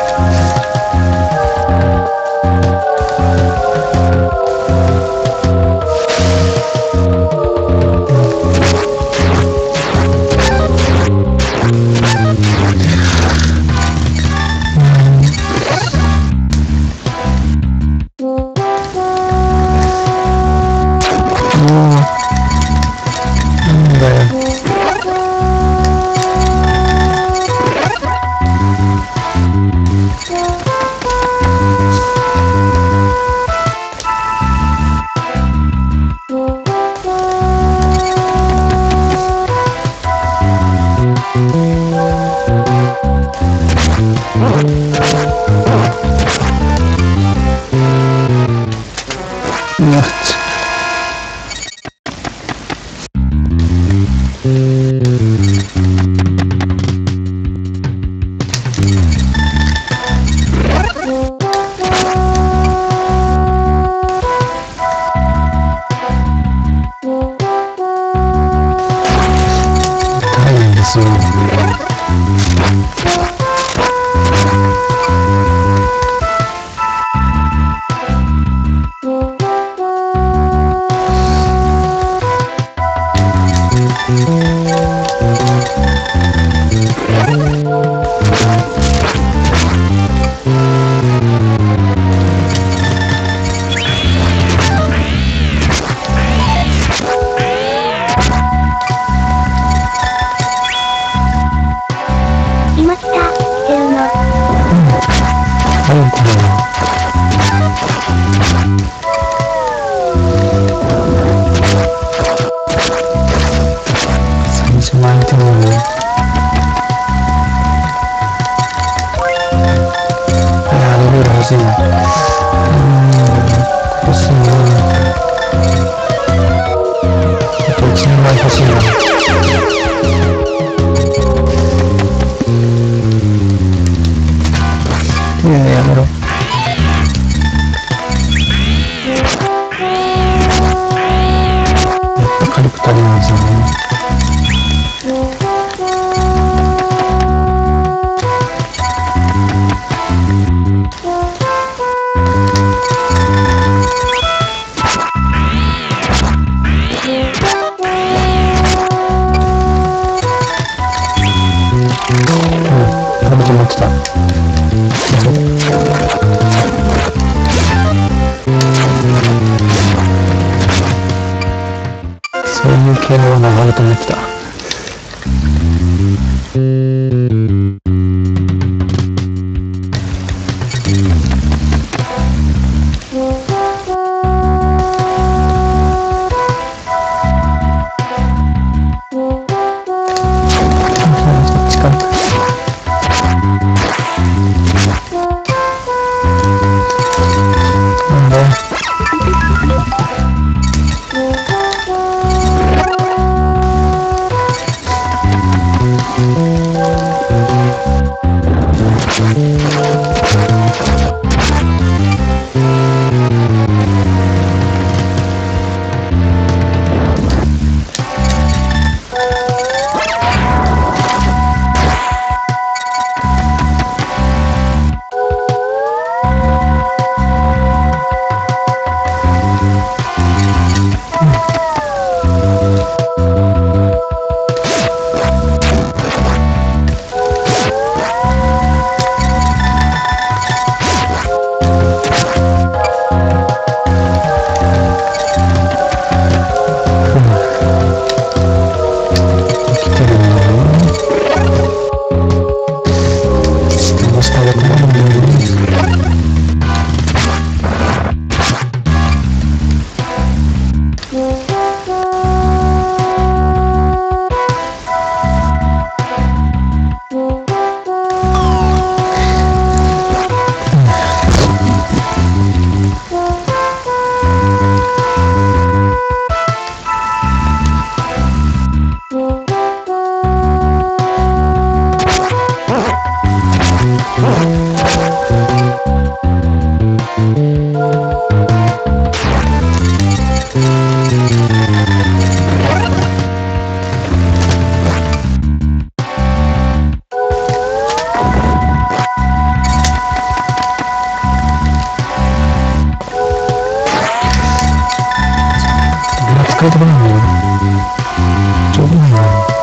出てこないんだけど。ちょうどないな。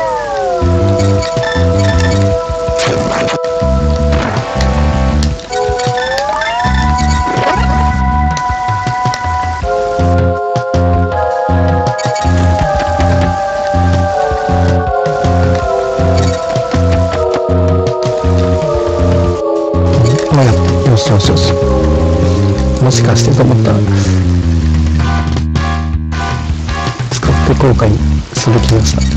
まだ、よしよしよし。もしかしてと思ったら、使って後悔する気がした。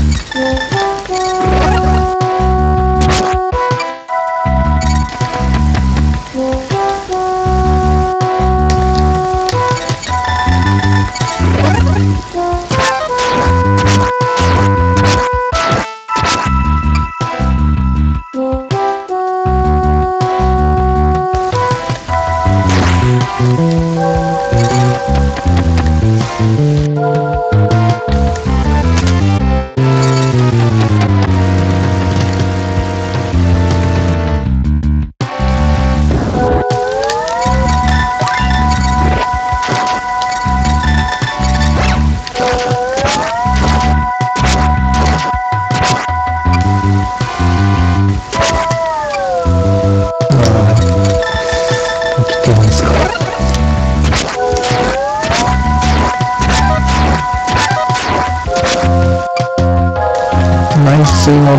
ナイスの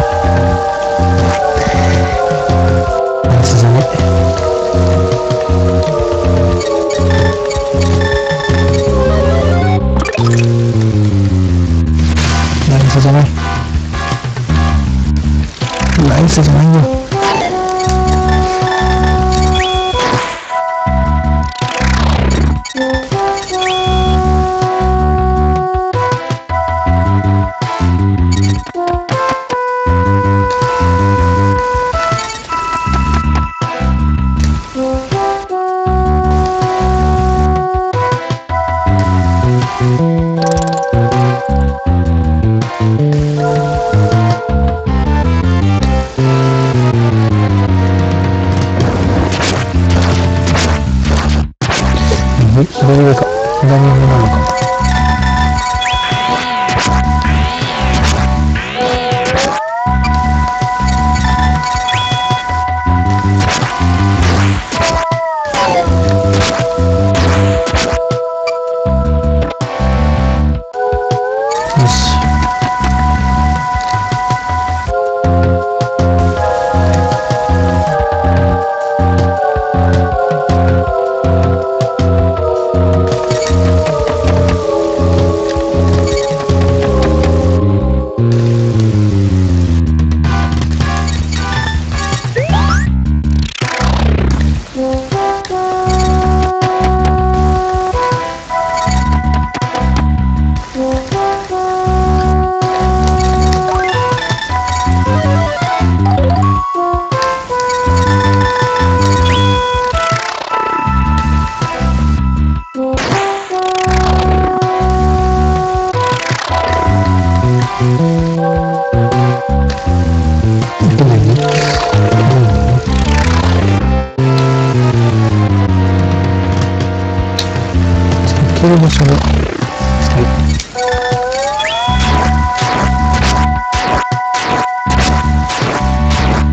ナイスじゃねナイスじゃないナイスじゃないよ。左上か左上なのか。よし。この場所が、はい。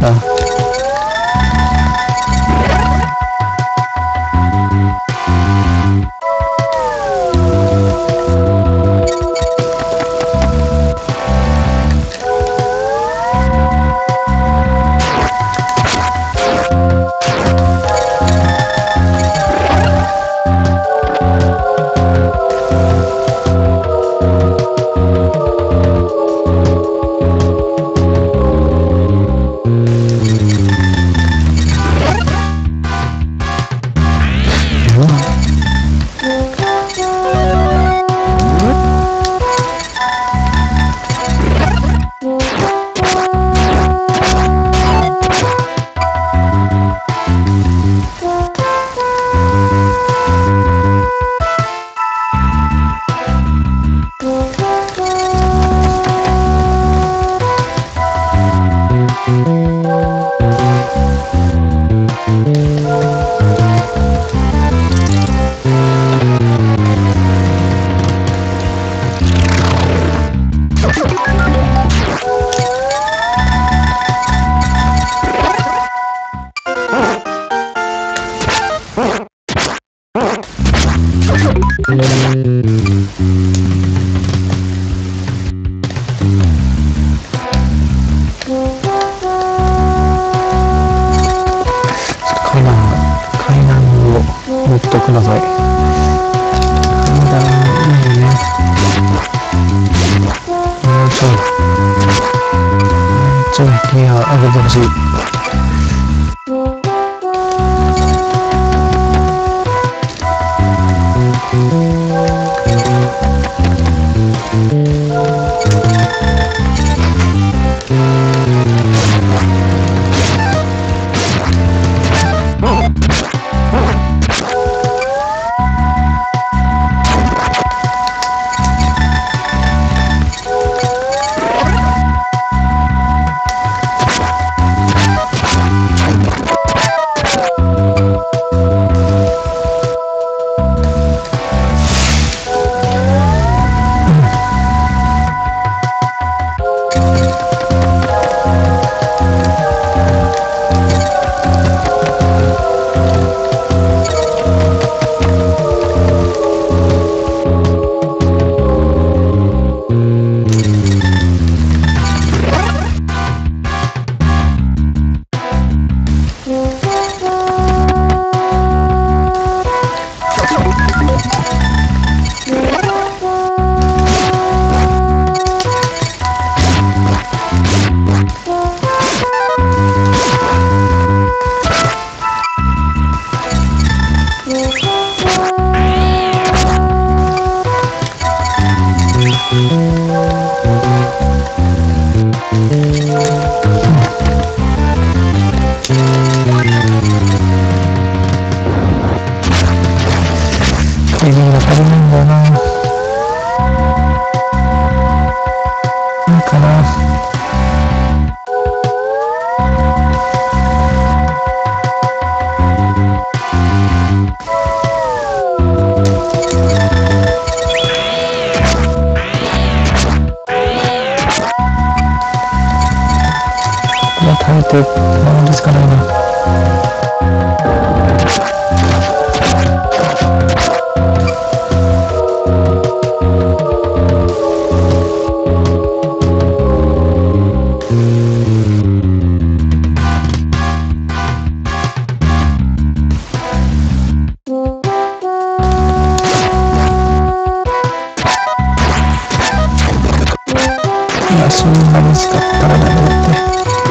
あ。 階段、階段をもっとください。階段いいね。もうちょい。もうちょいギア上げてほしい。エビが足りないんだよな。いいかな。これは耐えて守るしかないな。そんなにしか足らないのだって。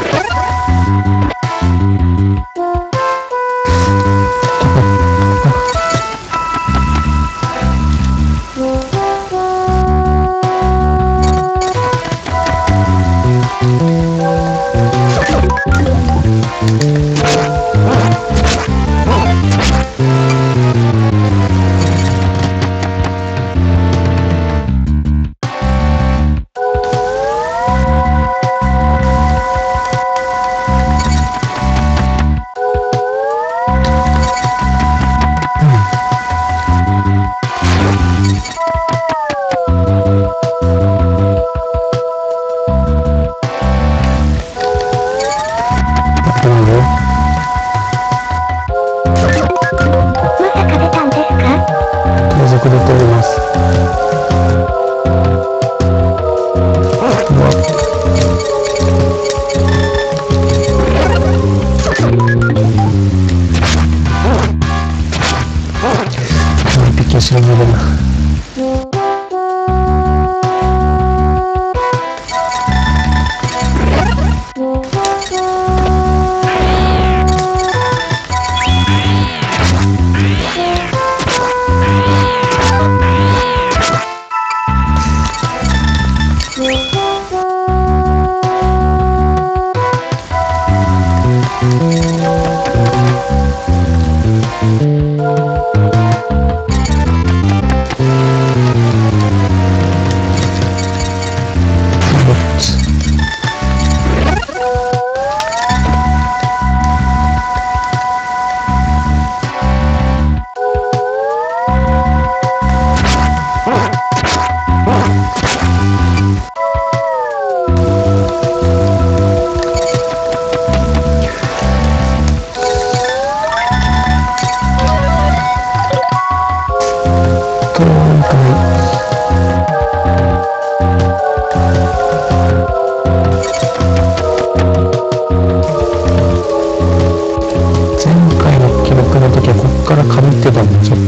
くれております。一匹後ろにいるな。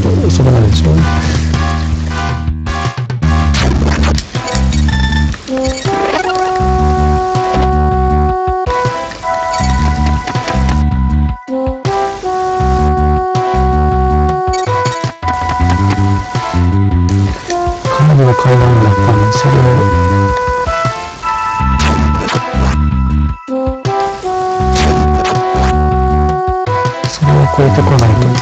そこなんでしょうね。かなりの階段だったんで、それを超えてこないと。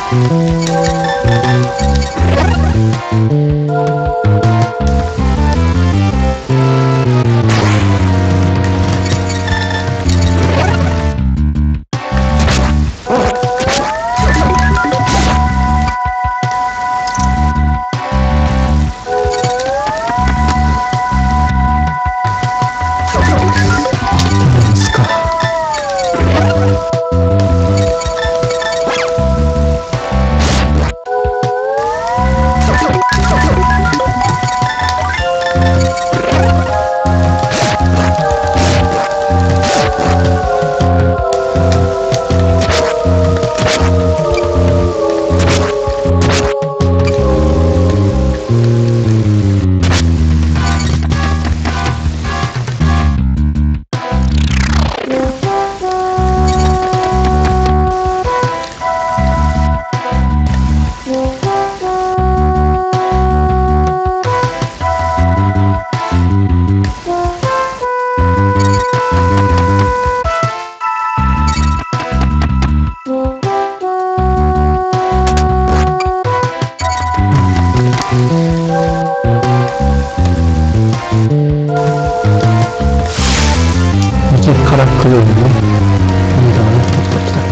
から来るようにね、いいだろうね。来た来た。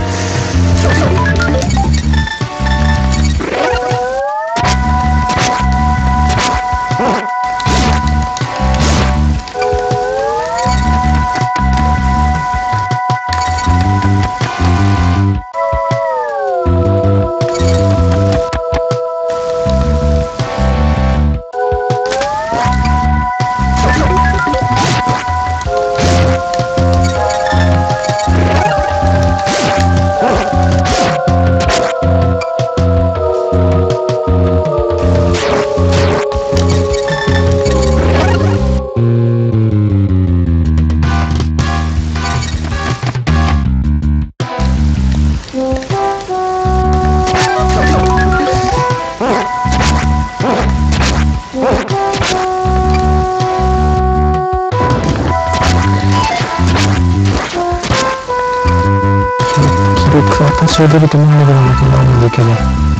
僕は多少出ると思うんだけど、またなんだけど。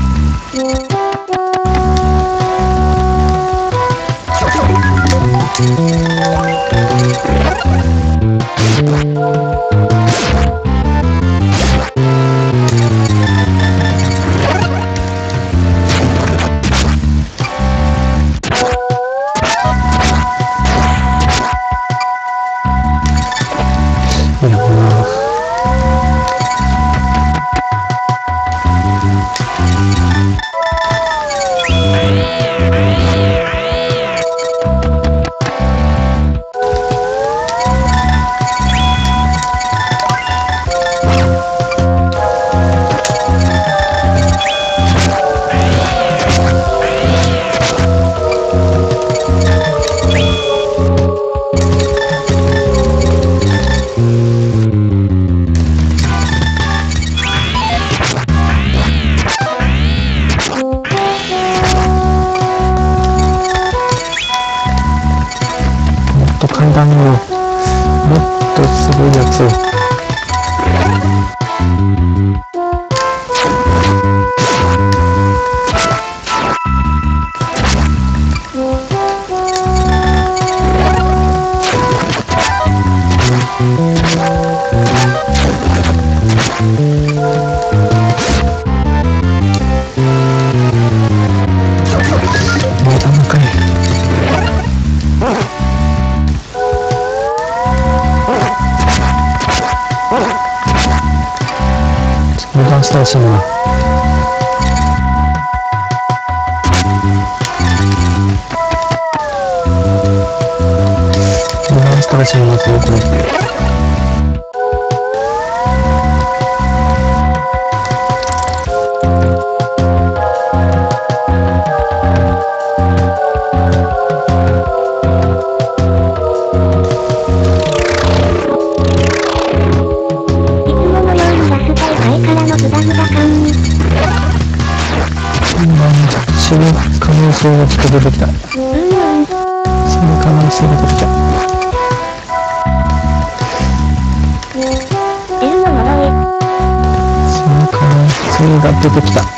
いやな。階段をもっとすごいやつをまた向かい油断したらしいな。油断したらしいな、これこれ。 今死ぬ可能性がちょっと出てきた。 うんうん。 死ぬ可能性が出てきた。 エルの呪い。 死ぬ可能性が出てきた。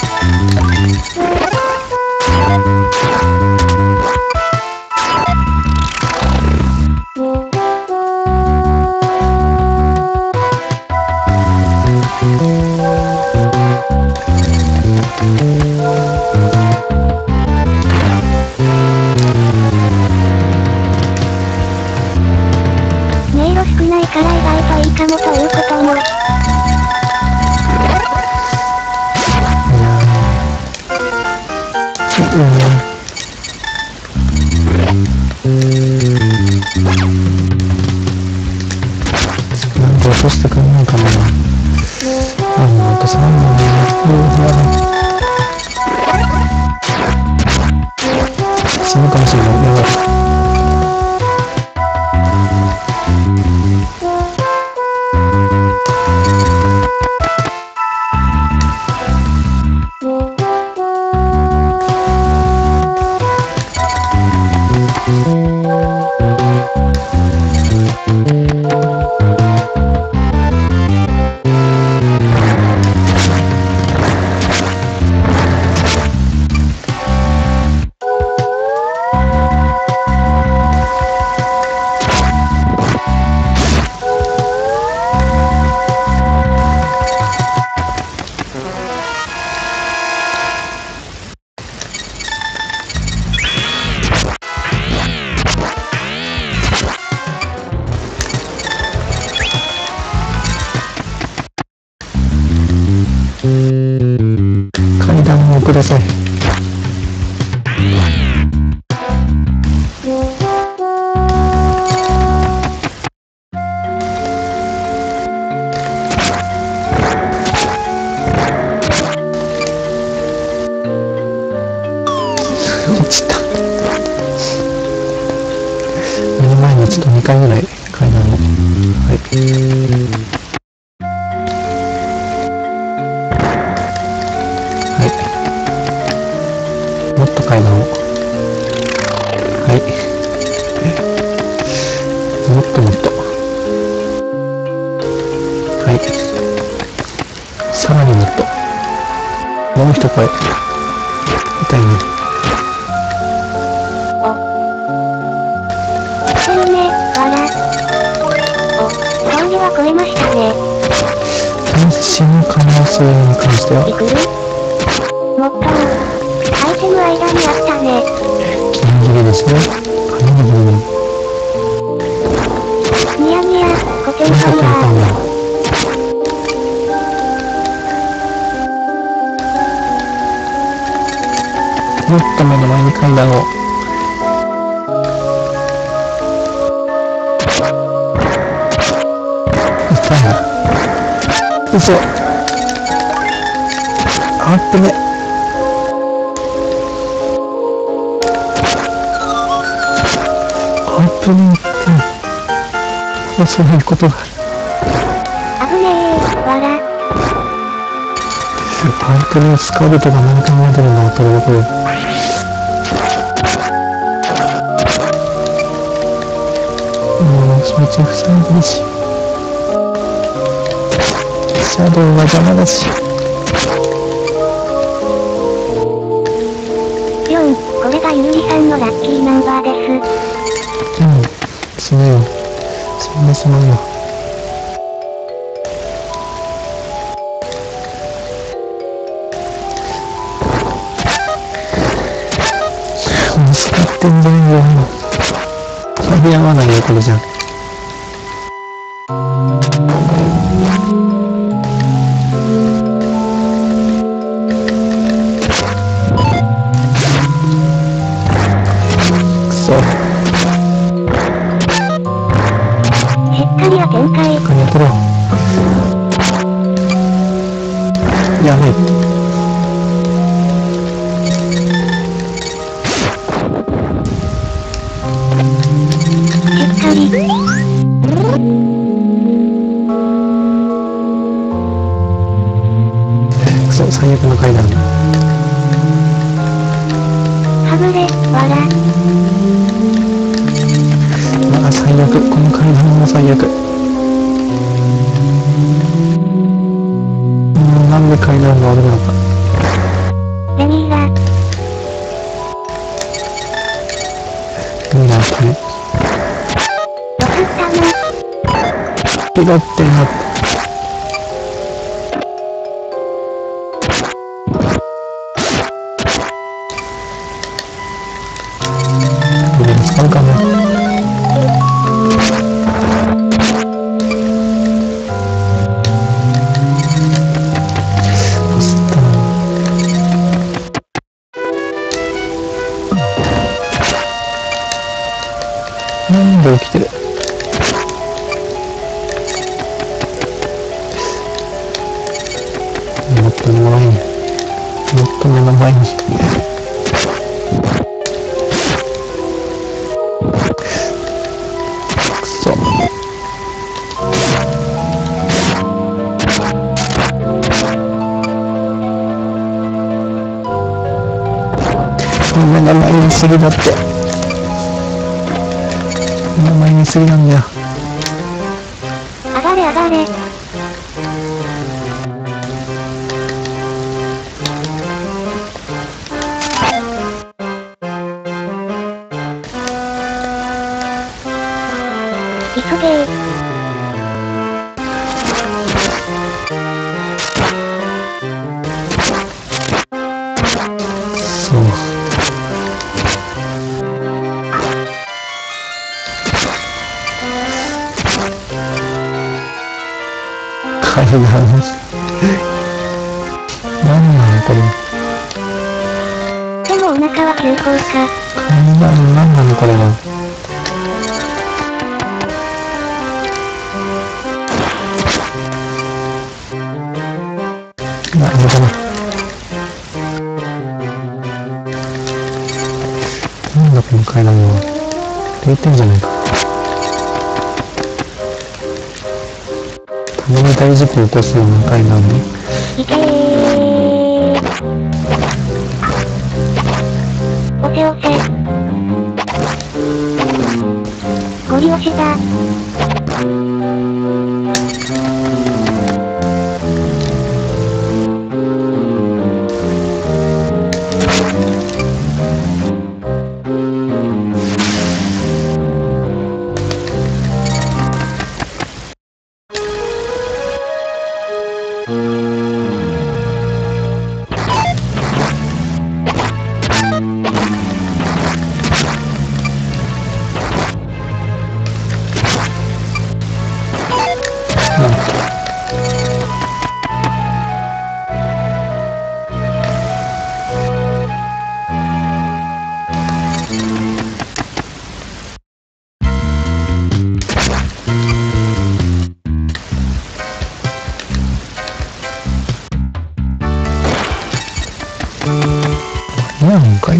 迷路少ないから意外といいかもということも。 なんか落としてくんないかな。あの、あとさんぼんね。死ぬかもしれない。やばい。階段をください。落ちた。目の前にちょっとにかいぐらい階段を。はい。もっと階段を。はい。もっともっと。はい。さらにもっと。もう一声。痛いね。 来てるね、わら。お、峠は越えましたね。 死ぬ可能性に関しては。 いくる？もっと。相手の間にあったね。 ギリギリですね。かなりギリギリ。 ニヤニヤ、コテンコテンパンパンだ。もっと目の前に階段を。痛い。嘘。あっぶね。危ねえって。そういうことが。 危ねえ、わら。 パンクのスカルトが何回も出るの、これこれ。もう、気持ち塞いでるし。シャドウは邪魔だし。 よん、これがゆうりさんのラッキーナンバーです。 うん、死ぬよ。死んでしまうよ。もう使ってんじゃんよ。飛び合わないよ、これじゃ。くそ。 しっかりや展開。 しっかりやってろ。やばい。 しっかり。 かぶれ、わら。 まあ最悪、この階段も最悪。もうなんで階段が悪いのか。 レミーラ。 レミーラーこれ。 どつったの？ 拾ってなって。使うかな。なんで起きてる。もっと目の前に、もっと目の前に。くそ。目の前にすぎだって。目の前にすぎなんだよ。 上がれ上がれ。急げー。 そう。階段。何なのこれ。 でもお腹は急降下。 階段何なのこれは。あ、やだな。なんだこの階段は。れいてんじゃないか。たまに大事故起こすような階段ね。 いけー。押せ押せ。ゴリ押しだ。 なんかいな。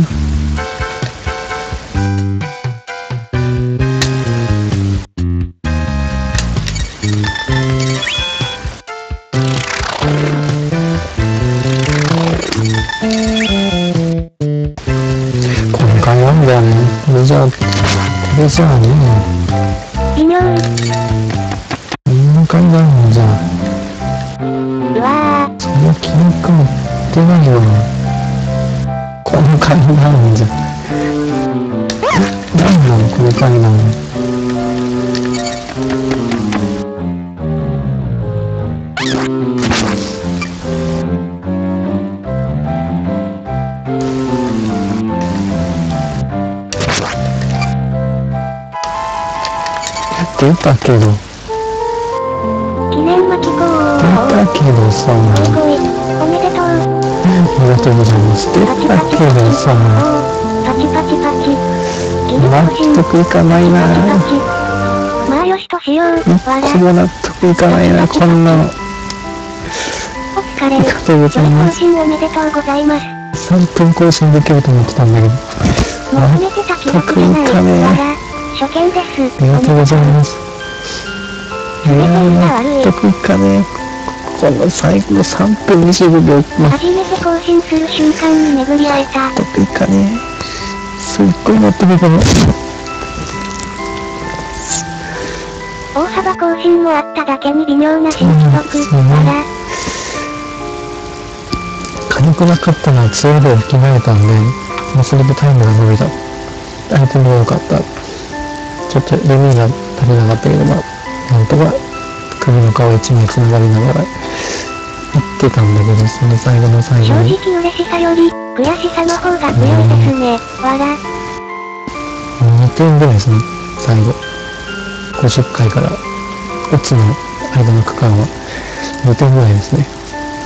この階なんだよね。これじゃあ、これじゃあね。 微妙。 こんな階なんじゃ。 うわー。 その記憶持ってないよ。この階なんじゃ。何なのこの階段。出たけど。 記念巻き込出たけどさ。 すごい。おめでとう。 ありがとうございます。出たけどさ。 パチパチパチ。 納得いかないな。 パチパチ。まあよしとしよう。わら。 一個も納得いかないな、こんなの。 お疲れ。 ありがとうございます。 更新おめでとうございます。 さんぷん更新できると思ってたんだけど。 求めてた記録じゃない。わら。初見です。 ありがとうございます。いやー、納得いかねえ。この最後のさんぷんにじゅうごびょう。 初めて更新する瞬間に巡り会えた。 納得いかねえ。 すっごい納得いかない。 大幅更新もあっただけに微妙な新記録。あら。 火力なかったのは強い方を引き慣れたんで、もうそれでタイムが伸びた。アイテムが良かった。ちょっとレミーが足りなかったけど、まあ、なんとか首の皮一枚繋がりながら言ってたんだけど、その最後の最後に。 正直嬉しさより、悔しさの方が強いですね。わら。 にてんぐらいですね、最後。ごじゅっかいから、オツの間の区間はにてんぐらいですね。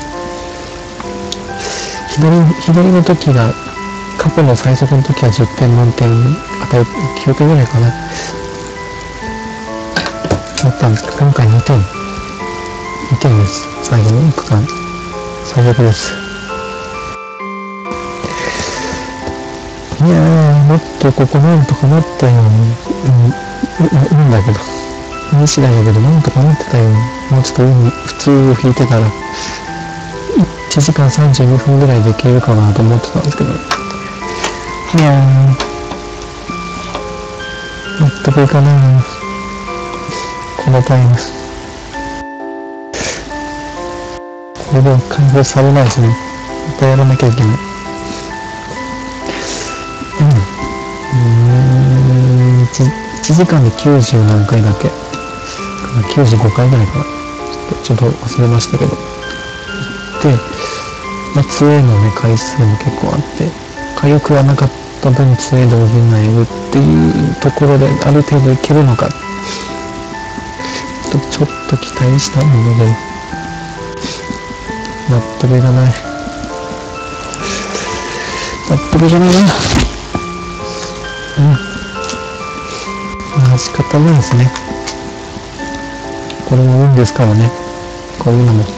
左、左の時が、過去の最速の時はじゅってん満点与え、きゅうてんぐらいかな。だったんですけど、今回にてん。にてんです。最後の区間。最悪です。いやー、もっとここなんとかなったよ。うん、うん、だけど。いい次第だけど、なんとかなってたよ。もうちょっと運、普通を引いてたら、いちじかんさんじゅうにふんぐらいでいけるかなと思ってたんですけど。いやー、納得いかないな。このタイム。これで解放されないですね。またやらなきゃいけない。うん。うーん、いちじかんできゅうじゅう何回だっけ？きゅうじゅうごかいぐらいかな。ちょっと、ちょっと忘れましたけど。で、まあ、杖のね、回数も結構あって、火力がなかった分杖で補えるっていうところで、ある程度いけるのか。ちょっと、ちょっと期待したんだけど、納得いかない。納得いかないな。うん。まあ仕方ないですね。これも運ですからね。こういうのも。うん。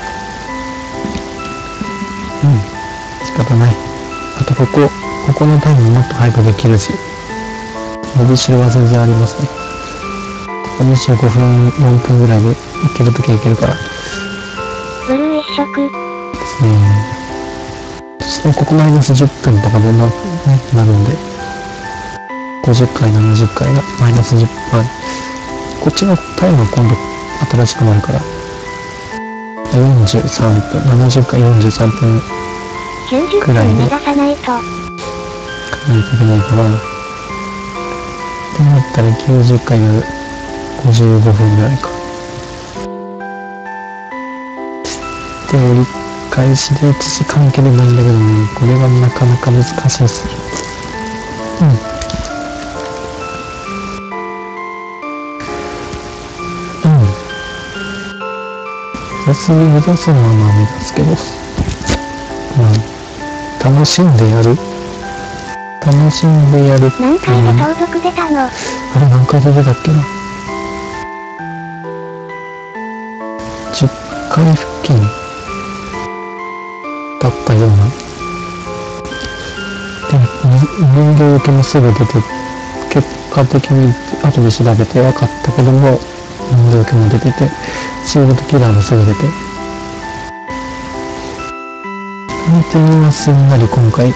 仕方ない。あとここ、ここのタイムもっと早くできるし、伸びしろは全然ありますね。にじゅうごふん、よんぷんぐらいでいけるときはいけるから。 ブルー一色。 ですね。そのここマイナスじゅっぷんとかでな、ね、なるんで、ごじゅっかい、ななじゅっかいがマイナスじゅっぷん。こっちのタイムは今度新しくなるから、よんじゅうさんぷん、ななじゅっかいよんじゅうさんぷんきゅうじゅっぷん目指さないと。 かないといけないから、ってなったらきゅうじゅっかいがごじゅうごふんぐらいか。で、折り返しでいちじかんいければいいんだけどね、これはなかなか難しいです。うん。うん。休み目指すのはまあ目指すけど、うん。楽しんでやる。楽しんでやる。 何回で盗賊出たの？ あれ何回で出たっけな。じゅっかい付近だったような。で、人形受けもすぐ出て、結果的に後で調べて分かったけども、人形受けも出てて、シールドキラーもすぐ出て。アイテムはすんなり今回、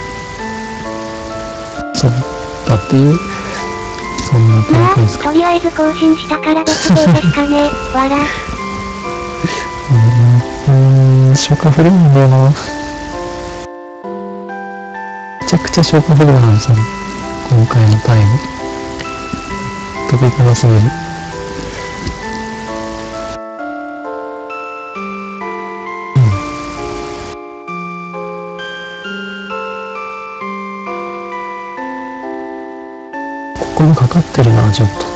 そうだっていう、そんな展開ですか。 まあ、とりあえず更新したからできそうですかね、わら。 うーん、消化不良なんだよな。めちゃくちゃ消化不良なんですよね。今回のタイム。飛び込ますぎる。うん。ここもかかってるな、ちょっと。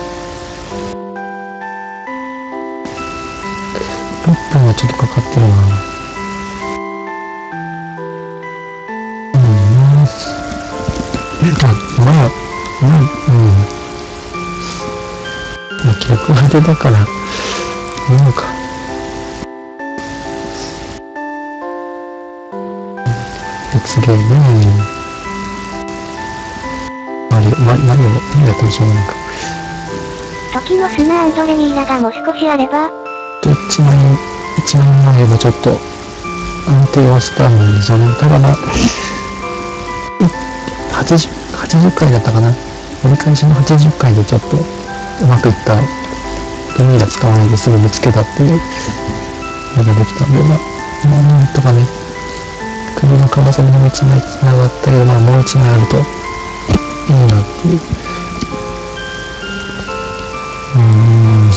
ろっぷんはちょっとかかってるな。うん。まあ、まあ、うん。まあ、記録が出たから、いいのか。別ゲーム。マリオ、マリオ、マリオやったんしょうがないか。 時の砂アンドレミーラがもう少しあれば、 いちまん円、いちまん円もちょっと安定はしたんですよね。ただまあ、はちじゅっはちじゅっかいだったかな。折り返しのはちじゅっかいでちょっとうまくいった弓が使わないですぐぶつけたっていうのができたんで、まあ、まあ、なんとかね、首のカワセミの道がつながったけど、まあ、もう一枚あるといいなっていう。うーん。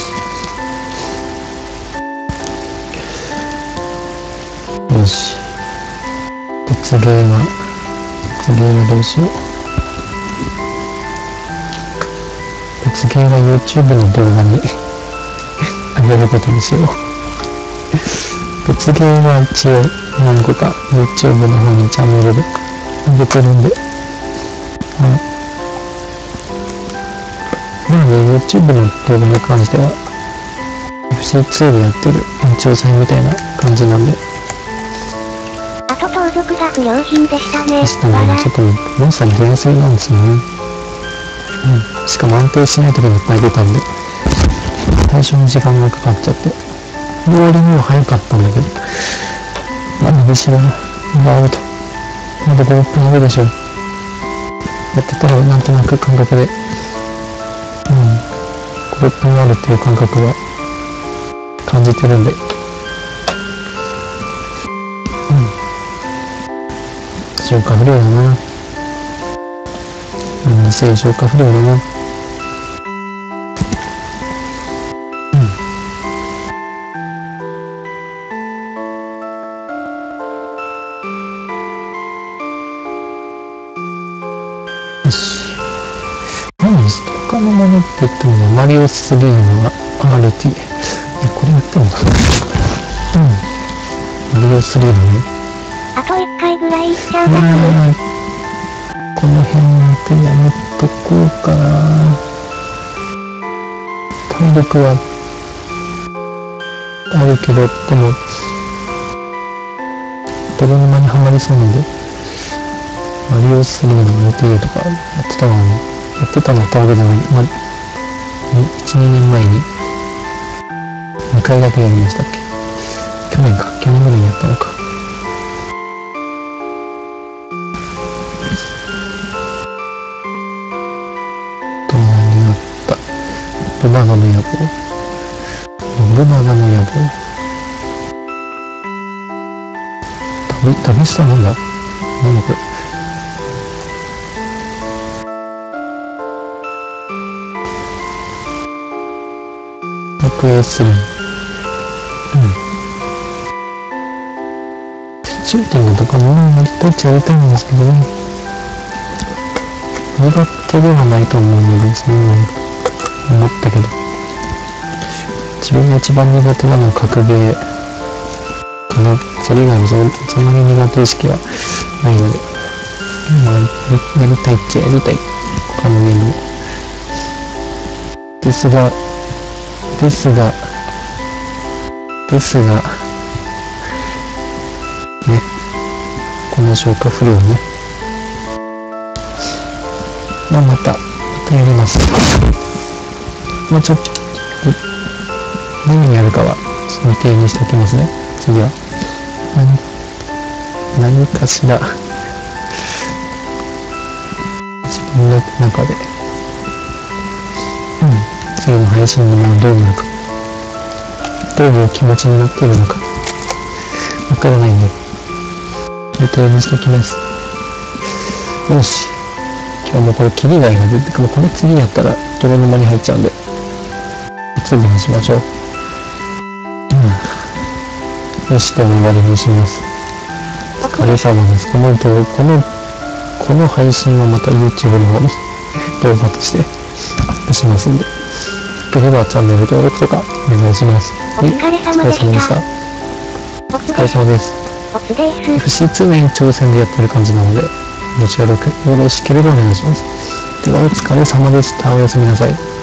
よし。で、次は、次はどうしよう。で、次は YouTube の動画にあげることにしよう。で、次は一応何個か YouTube の方にチャンネルで上げてるんで、まあ、まあね、YouTube の動画に関しては エフシーツー でやってる延長戦みたいな感じなんで、 あと盗賊が不良品でしたね。 でしたね。ちょっとモンスターに出やすいなんですよね。うん。しかも安定しない時にいっぱい出たんで、対象に時間がかかっちゃって、ボーリングは早かったんだけど、まだ後ろがアウト。まだご、ろっぷんあるでしょう。やってたらなんとなく感覚で、うん、ご、ろっぷんあるっていう感覚は感じてるんで、うん。消化不良だな。なんだせい消化不良だな。他のものって言ってもね、マリオスリーの アールティー。え、これやってもかな。うん。マリオスリーのね。 あといっかいぐらいいっちゃうまはず。 あ、この辺でやめとこうかな。体力はあるけど、でも、泥沼にはまりそうなんで、マリオスリーの アールティー とかやってたのはね、やってたのってわけじゃない。まあ、いち、にねんまえににかいだけやりましたっけ。去年か、去年ぐらいにやったのか。と、何やった。ルバガの野望。ルバガの野望。旅、旅したなんだ。なんだこれ。楽園する。うん。シューティングとかもやりたいっちゃやりたいんですけどね。苦手ではないと思うので、そう思ったけど。自分が一番苦手なのは格ゲーかな。それ以外もそそんなに苦手意識はないので。まあ、やりたいっちゃやりたい。他のゲームも。ですが、ですが、ですが、ね、この消化不良ね。まあ、また、またやります。まあ、ちょっと、何やるかは、未定にしておきますね。次は。何、何かしら、自分の中で、うん。次の配信のものどうなるか、どういう気持ちになっているのか、わからないんで、予定にしておきます。よし。今日もこれ、キリがいが出てくる。この次やったら、泥沼に入っちゃうんで、次にしましょう。うん。よし、では終わりにします。お疲れ様です。この動画、この、この配信はまた YouTube の方に動画としてアップしますんで、よければチャンネル登録とかお願いします。 お疲れ様でした。 お疲れ様です。 おつです。 エフシーツー の延長戦でやってる感じなので、もしよろしければお願いします。ではお疲れ様でした。おやすみなさい。